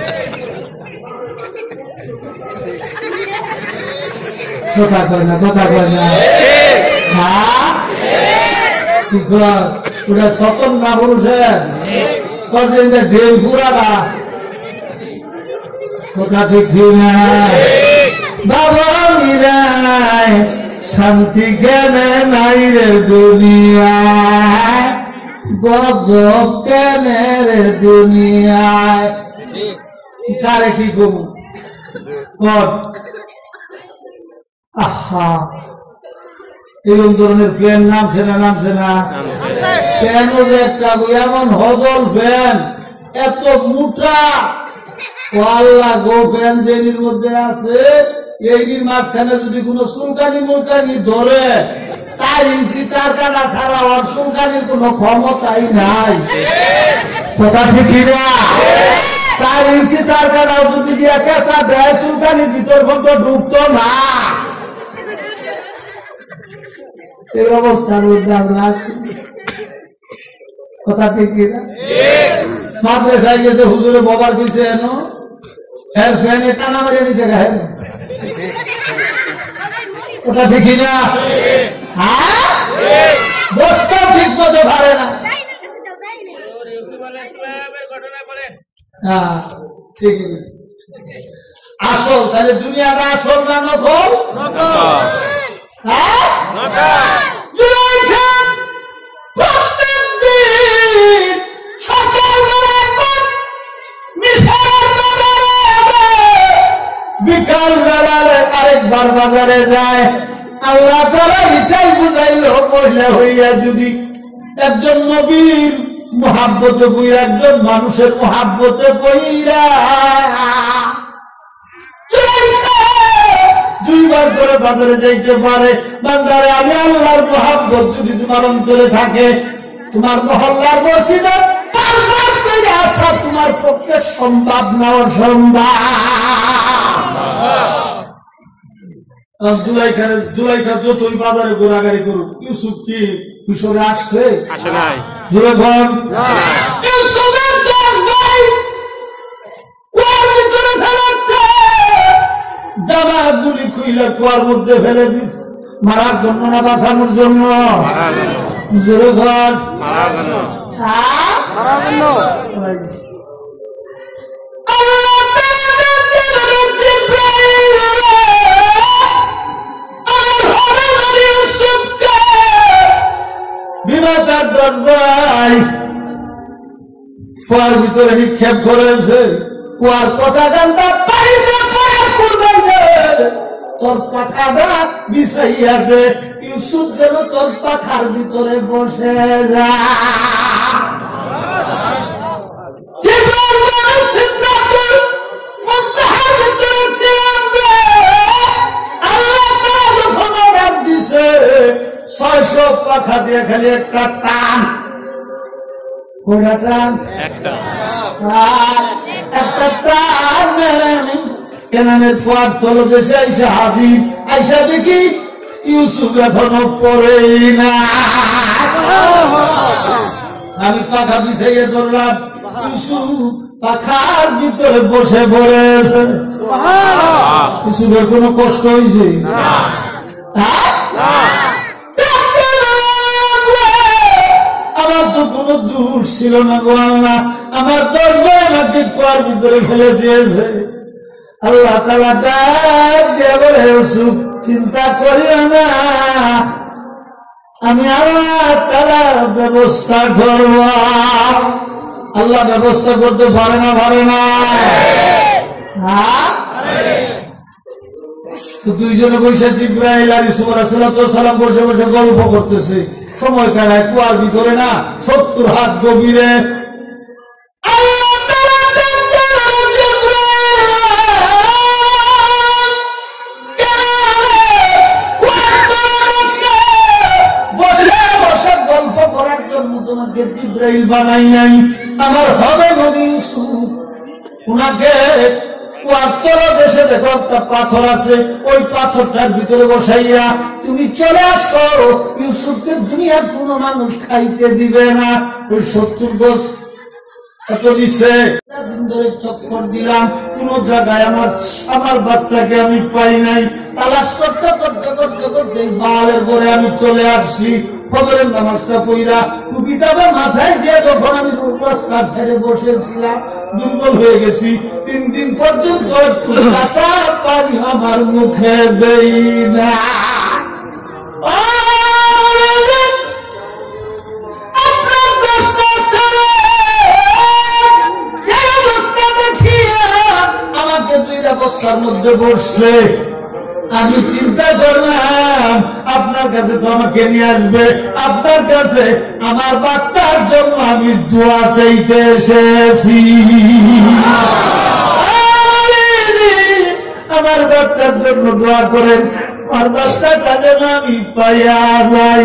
Speaker 1: কথা কয় না, কথা কয় না, ওটা সতন না পুরুষের ডেল পুরাটা কথা ঠিক না। বাবা মিরায় শান্তি কেনে নাই রে দুনিয়ায়, গজব কেনে রে দুনিয়ায়। কারে কি করবো? আহা, এরকম ধরনের প্লেন নামছে না, নামছে না কেন? যে একটা এমন হজল ফ্যান, এত মোটা আল্লাহ গো, ফ্যান যেটির মধ্যে আছে এইটির মাঝখানে যদি কোন চুলকানি মুলকানি ধরে 4 ইঞ্চি তার কাটা ছাড়া ওর চুলকানির কোন ক্ষমতাই নাই। কথা ঠিক না? 4 ইঞ্চি তার কাটাও যদি দিয়ে কেঁচা দেয় চুলকানির ভিতর পর্যন্ত ঢুকতো না। এই অবস্থার মধ্যে আমরা আছি, কথা ঠিক না? মাদ্রাসায় গেছে হুজুরে বাবার পিছে এনো এর ফ্যানে টানা মারিয়ে নিচে গায়ে, কথা ঠিক না? হ্যাঁ, বস্তা ঠিক মতো পারে না। হ্যাঁ, ঠিক আছে। আসল তাহলে দুনিয়াটা আসল না নকল? বিকাল বেলায় আরেকবার বাজারে যায়, আল্লাহ তাআলা এটাই বুঝাইল, মহিলা হইয়া যদি একজন নবীর মহাব্বতে বইয়া, একজন মানুষের মহাব্বতে বইয়া 2 বার করে বাজারে যাইতে পারে, বান্দারে আমি আল্লাহর মহাব্বত যদি তোমার অন্তরে থাকে, তোমার মহল্লার মসজিদে 5 বার করে আসা তোমার পক্ষে সম্ভব না, অসম্ভব। জুলাইখা যতই বাজারে ঘোরাঘুরি করুক, ইউসুফ কি মিশরে আসছে? আসে নাই। জুলাই ঘর ইউসুফের 10 ভাই কুয়ার ভিতরে ফেলাচ্ছে, জামা গুলি খুইলে কুয়ার মধ্যে ফেলে দিস, মারার জন্য না বাঁচানোর জন্য? জোরে ঘর মারার জন্য। বিমাতার 10 ভাই কুয়ার ভিতরে নিক্ষেপ করেছে, কুয়ার পচা গান্ডা পানিতে পড়ে পড়বে, তোর পাখাটা বিছাইয়া দে, ইউসুফ যেন তোর পাখার ভিতরে বসে যায়। পাখা দিয়ে খালি একটা টান, কয়টা টান? একটা টান। কেনানের পর তলদেশে আইসা হাজির, আইসা দেখি ইউসুফ এখনো পড়েই না। আমি পাখা বিছাইয়ে ধরলাম, ইউসুফ পাখার ভিতরে বসে পড়েছে। ইউসুফের কোনো কষ্ট হয়েছে? আমার তো কোনো দূর ছিল না গো আল্লাহ, আমার 10 ভাই আমাকে কুয়ার ভিতরে ফেলে দিয়েছে। আল্লাহ তাআলা ডাক দিয়ে বলে, ইউসুফ চিন্তা করিও না, আমি আল্লাহ তাআলা ব্যবস্থা করব। আল্লাহ ব্যবস্থা করতে পারে না, পারে না? দুইজনে বসে জিবরাইল আলাইহিস সালাম বসে বসে গল্প করতেছে, সময় কাটায় কুয়ার ভিতরে না 70 হাত গভীরে। তোমাকে জিবরাইল বানাই নাই, আমার হবে নবী ইউসুফ। উনাকে দেশে দেখো একটা পাথর আছে, ওই পাথরটার ভিতরে বসাইয়া তুমি চলে আসো। ইউসুফকে দুনিয়ার কোন মানুষ খাইতে দিবে না। ওই 70 গজ এত দিছে, চক্কর দিলাম, কোন জায়গায় আমার বাচ্চাকে আমি পাই নাই। তালাশ করতে করতে করতে করতে পাহাড়ের পরে আমি চলে আসছি। ফজরের নামাজটা পইরা টুপিটা মাথায় দিয়ে যখন আমি রাস্তার ছেড়ে বসেছিলাম, দুর্বল হয়ে গেছি। 3 দিন পর্যন্ত একটু কাঁচা পানি আমার মুখে দেই না। আমাকে 2টা বস্তার মধ্যে বসছে। আমি চিন্তা করলাম আপনার কাছে তো আমাকে নিয়ে আসবে, আপনার কাছে আমার বাচ্চার জন্য আমি দোয়া চাইতে এসেছি। আমার বাচ্চার জন্য দোয়া করেন, আমার বাচ্চাটা যেন আমি পাইয়া যাই।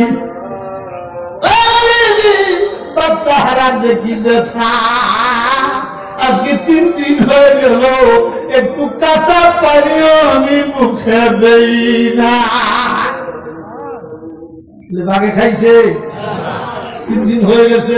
Speaker 1: বাচ্চা হারার দেখি ব্যথা। আজকে 3 দিন হয়ে গেল, একটু কাঁচা পানিও আমি মুখে দেই না। বাগে খাইছে, 3 দিন হয়ে গেছে।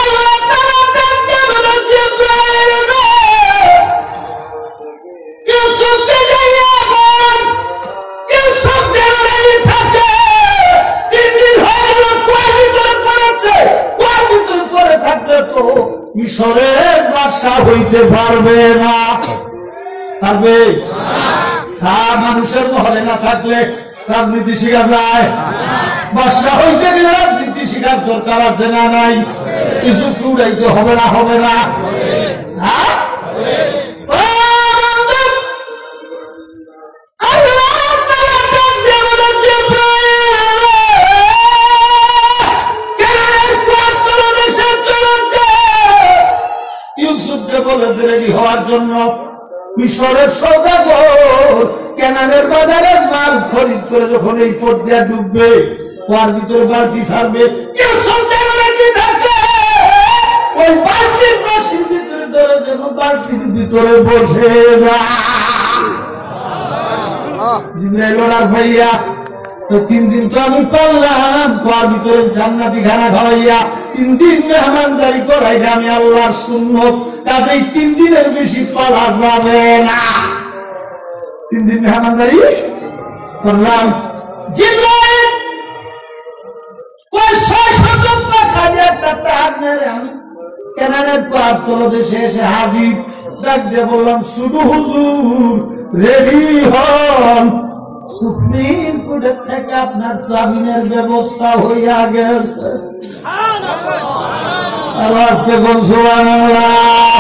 Speaker 1: মিশরের বাদশা হইতে পারবে না, পারবে? হ্যাঁ, মানুষের মহলে না থাকলে রাজনীতি শিখা যায়। বাদশা হইতে গেলে রাজনীতি শিখার দরকার আছে না নাই? কিছু উড়াইতে হবে না, হবে না? হ্যাঁ, ইউসুফকে বলে রেডি হওয়ার জন্য। মিশরের সওদাগর কেনানের বাজারে মাল খরিদ করে যখন এই পথ দিয়ে ডুববে, তার ভিতরে বালতি ছাড়বে, ওই বালতির রশির ভিতরে ধরে যেন বালতির ভিতরে বসে যায়। ভাইয়া 3 দিন তো আমি পারলাম, তার ভিতরে জান্নাতি খানা খাওয়াইয়া 3 দিন মেহমানদারি করাই, আমি আল্লাহর সুন্নত। কাজেই 3 দিনের বেশি পালা যাবে না। 3 দিন মেহমানদারি করলাম। জিবরাইল কই 600 টাকা দিয়ে একটা টাকা মেরে আমি কেনানের পাহাড় তলদেশে এসে হাজির। ডাক দিয়ে বললাম, শুধু হুজুর রেডি হন, সুপ্রিম কোর্টের থেকে আপনার জামিনের ব্যবস্থা হইয়া গেছে। আজকে কোন সুবহানাল্লাহ।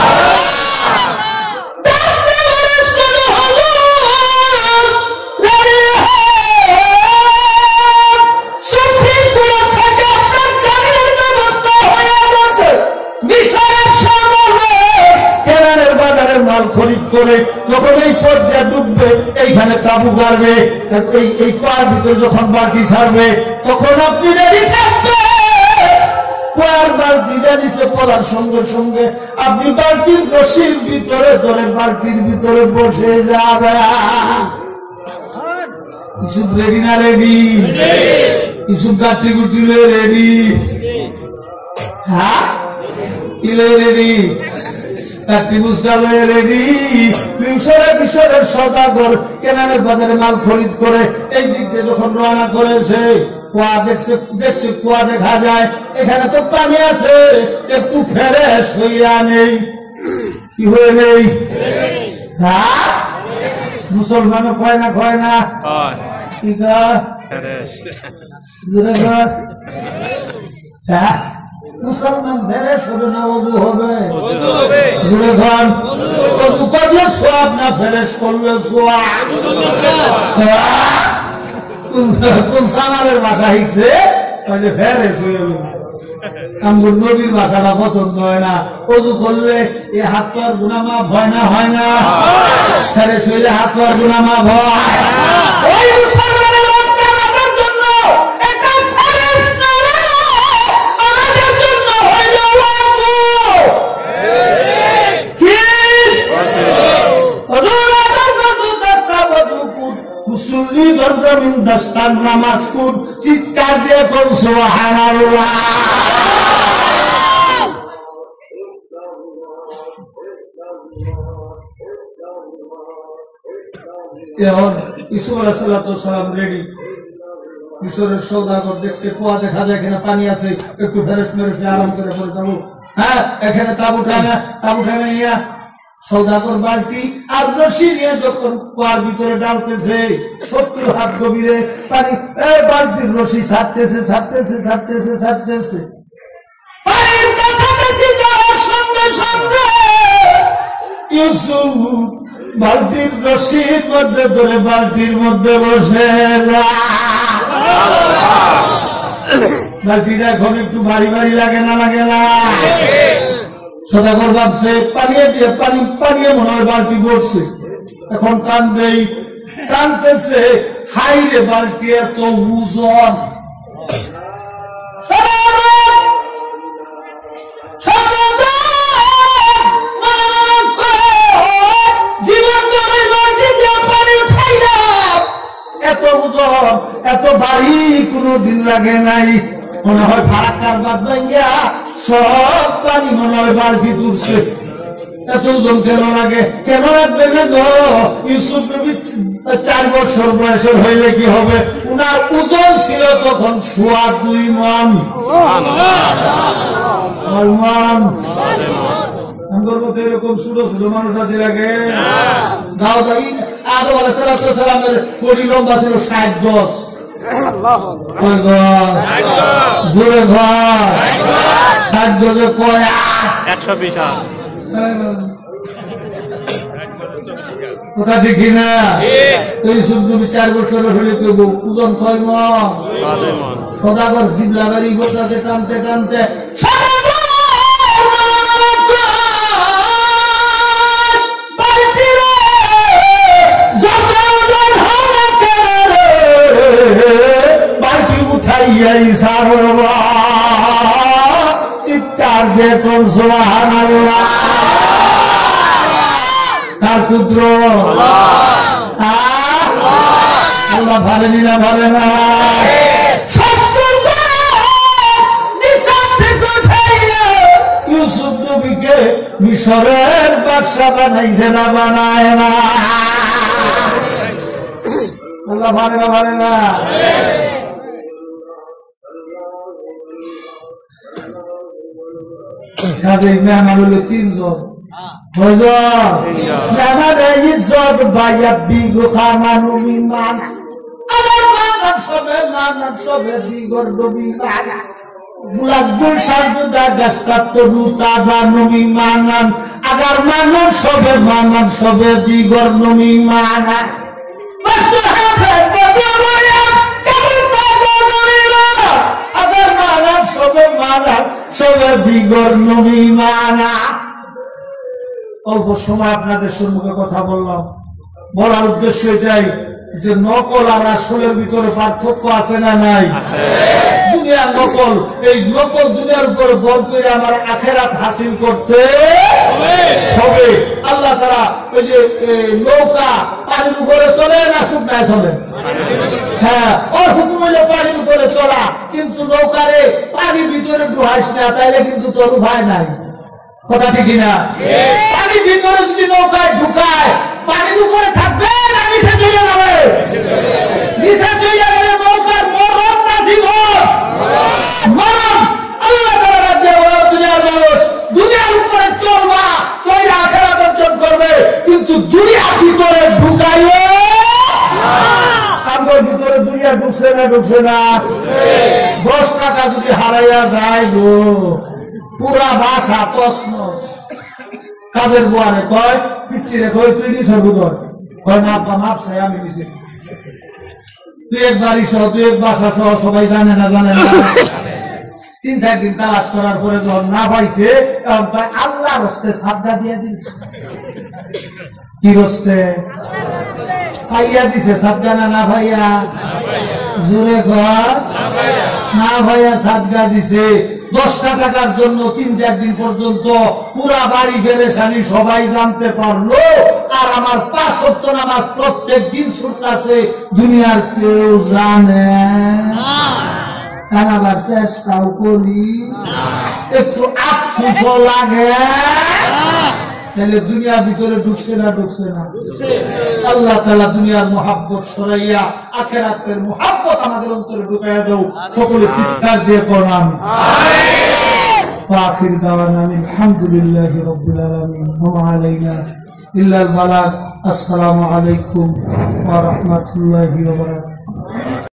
Speaker 1: মাল খরিদ করে যখন এই পর্যায়ে ডুববে, এইখানে তাবু গাড়বে, এই পাহাড় ভিতরে যখন বালতি ছাড়বে, তখন আপনি রেডি থাকবেন। পাহাড় বালতিটা নিচে পড়ার সঙ্গে সঙ্গে আপনি বালতির রশির ভিতরে ধরে বালতির ভিতরে বসে যাবেন। কিছু রেডি না রেডি? কিছু গাটি গুটি রেডি? হ্যাঁ, কি রেডি? মিশরের সওদাগর কেনানের বাজারে মাল খরিদ করে এই দিক দিয়ে যখন রওনা করেছে, কুয়া দেখছে কুয়া দেখা যায়, এখানে তো পানি আছে, একটু ফ্রেশ হইয়া নেই। কি হয়ে নেই? মুসলমানও কয় না, কয় না? মুসলমান ফেরেশ হবে না ওযু হবে? জোরে বল। ওযু করলে সওয়াব না ফেরেশ করলে সওয়াব? কোন সালামের ভাষা শিখছে ফেরেশ হয়ে গেল। আমগুর নবীর ভাষাটা পছন্দ হয় না। ওযু করলে এ হাত পার গুনাহ মাফ হয় না? হয় না? ফেরেশ হইলে হাত পার গুনাহ মাফ হয়। ওই মুসলমানের বাচ্চা আমাদের জন্য এটা ফেরেশ না, আমাদের জন্য হইল ওযু। কি ওযু রাখার ওযু দস্তা ওযু কুন মুসল্লি দরজামিন দস্তান নামাজ কুন চিৎকার দিয়ে কোন সুবহানাল্লাহ। এখন ইসুফ আলাইহিস সালাম রেডি। মিশরের সওদাগর দেখছে কুয়া দেখা যায় এখানে পানি আছে, একটু ফেরেশ মেরেশ আরাম করে পড়ে যাবো। হ্যাঁ, এখানে তাবু টানা নিয়ে সওদাগর বালতি আর রশি নিয়ে যখন কুয়ার ভিতরে ডালতেছে 70 হাত গভীরে পানি, এই বালতির রশি ছাড়তেছে পানির কাছাকাছি যাওয়ার সঙ্গে সঙ্গে ইউসুফ বালতির রশির মধ্যে ধরে বালতির মধ্যে বসে যায়। বালতিটা এখন একটু ভারী লাগে না? সদাগর ভাবছে পানিয়ে মনে হয় বালতি বসছে। এখন টানতেছে, হাই রে বালতি এত ওজন। এত ওজন এত ভারী কোনদিন লাগে নাই। মনে হয় ফারাক্কার বাদ ভাইয়া সব পানি মনে হয় বালতি তুলছে। এত ওজন কেন লাগে? কেন লাগবে না গো? ইউসুফ নবী 4 বছর বয়সের হইলে কি হবে? উনার ওজন ছিল তখন 2.5 মণ। আমার মতো এরকম ছোট ছোট মানুষ আছে লাগে? আদম আলাইহিস সালামের বডি লম্বা ছিল 60 গজ। জোরে ঘর 60 গজে কয় 120। কথা ঠিক না? ইউসুফ নবী 4 বছরের হলে কেউ ওজন কয় মণ? সদাগর জিবলাগারি গোটাতে টানতে চিৎকার দিয়ে কোন সুবহানাল্লাহ। তার পুত্র আল্লাহ ভালেনি না? ভালে না? ইউসুফ নবীকে মিশরের বাদশা বানাইছে না? বানায় না? আল্লাহ ভালে না? কাজেই মেহমান হলো 3 জন। ইজ্জত বাইয়াবি গোখামানু মিমান আমার মানান সবে দিগর নবী মানা বুলাগুল সাজদা গাস্তা তরু তাজা নবী মানান আগার মানান সবে দিগর নবী মানা অল্প সময় আপনাদের সম্মুখে কথা বললাম। বলার উদ্দেশ্য এটাই যে নকল আর আসলের ভিতরে পার্থক্য আছে না নাই? দুনিয়ার নকল, এই নকল দুনিয়ার উপরে বল করে আমার আখেরাত হাসিল করতে হবে। আল্লাহ তাআলা ওই যে নৌকা পানির উপরে চলে না শুকনায় চলে? হ্যাঁ, ওর হুকুম হইল পানির উপরে চলা, কিন্তু নৌকারে পানির ভিতরে ডুহাইস না, তাইলে কিন্তু তোর উপায় নাই। কথা ঠিক না? পানির ভিতরে যদি নৌকায় ঢুকায় পানির উপরে থাকবে না নিচে চলে যাবে? নিচে চলে গেলে নৌকার মরণ না জীবন? মরণ। আল্লাহ তাআলা দুনিয়ার মানুষ দুনিয়ার উপরে চলবা, চলে আখিরাত অর্জন করবে, কিন্তু দুনিয়ার ভিতরে ঢুকাইও। আমার ভিতরে দিয়া ঢুকছে না ঢুকছে না 10 টাকা যদি হারাইয়া যায় গো পুরা বাসা তছনছ কাজের বুয়ারে কয় পিচ্ছিরে কয় তুই নি সর্বদর কয় না আপা মাপ চাই আমি দিছি তুই এক বাড়ি সহ তুই এক বাসা সহ সবাই জানে না 3-4 দিন তালাশ করার পরে যখন না পাইছে তখন কয় আল্লাহর হস্তে সাদগা দিয়ে দিন কি হস্তে পাইয়া দিছে সাদগা না ভাইয়া জোরে কর না ভাইয়া সাদগা দিছে 10 টাকার জন্য 3-4 দিন পর্যন্ত পুরা বাড়ি বেরেশানি সবাই জানতে পারলো আর আমার 5 ওয়াক্ত নামাজ প্রত্যেক দিন ছুটতাছে দুনিয়ার কেউ জানে জানাবার চেষ্টাও করি একটু আফসোস লাগে তাহলে দুনিয়ার ভিতরে ঢুকছে না আল্লাহ তাআলা দুনিয়ার মহব্বত সরাইয়া আখিরাতের মহব্বত আমাদের অন্তরে ঢুকাইয়া দাও সকলে চিৎকার দিয়ে পড়ান আখির দাওয়ানা আলহামদুলিল্লাহি রাব্বিল আলামিন ওয়া আলাইনা ইল্লাল বালাগ আসসালামু আলাইকুম ওয়া রাহমাতুল্লাহি ওয়া বারাকাতুহু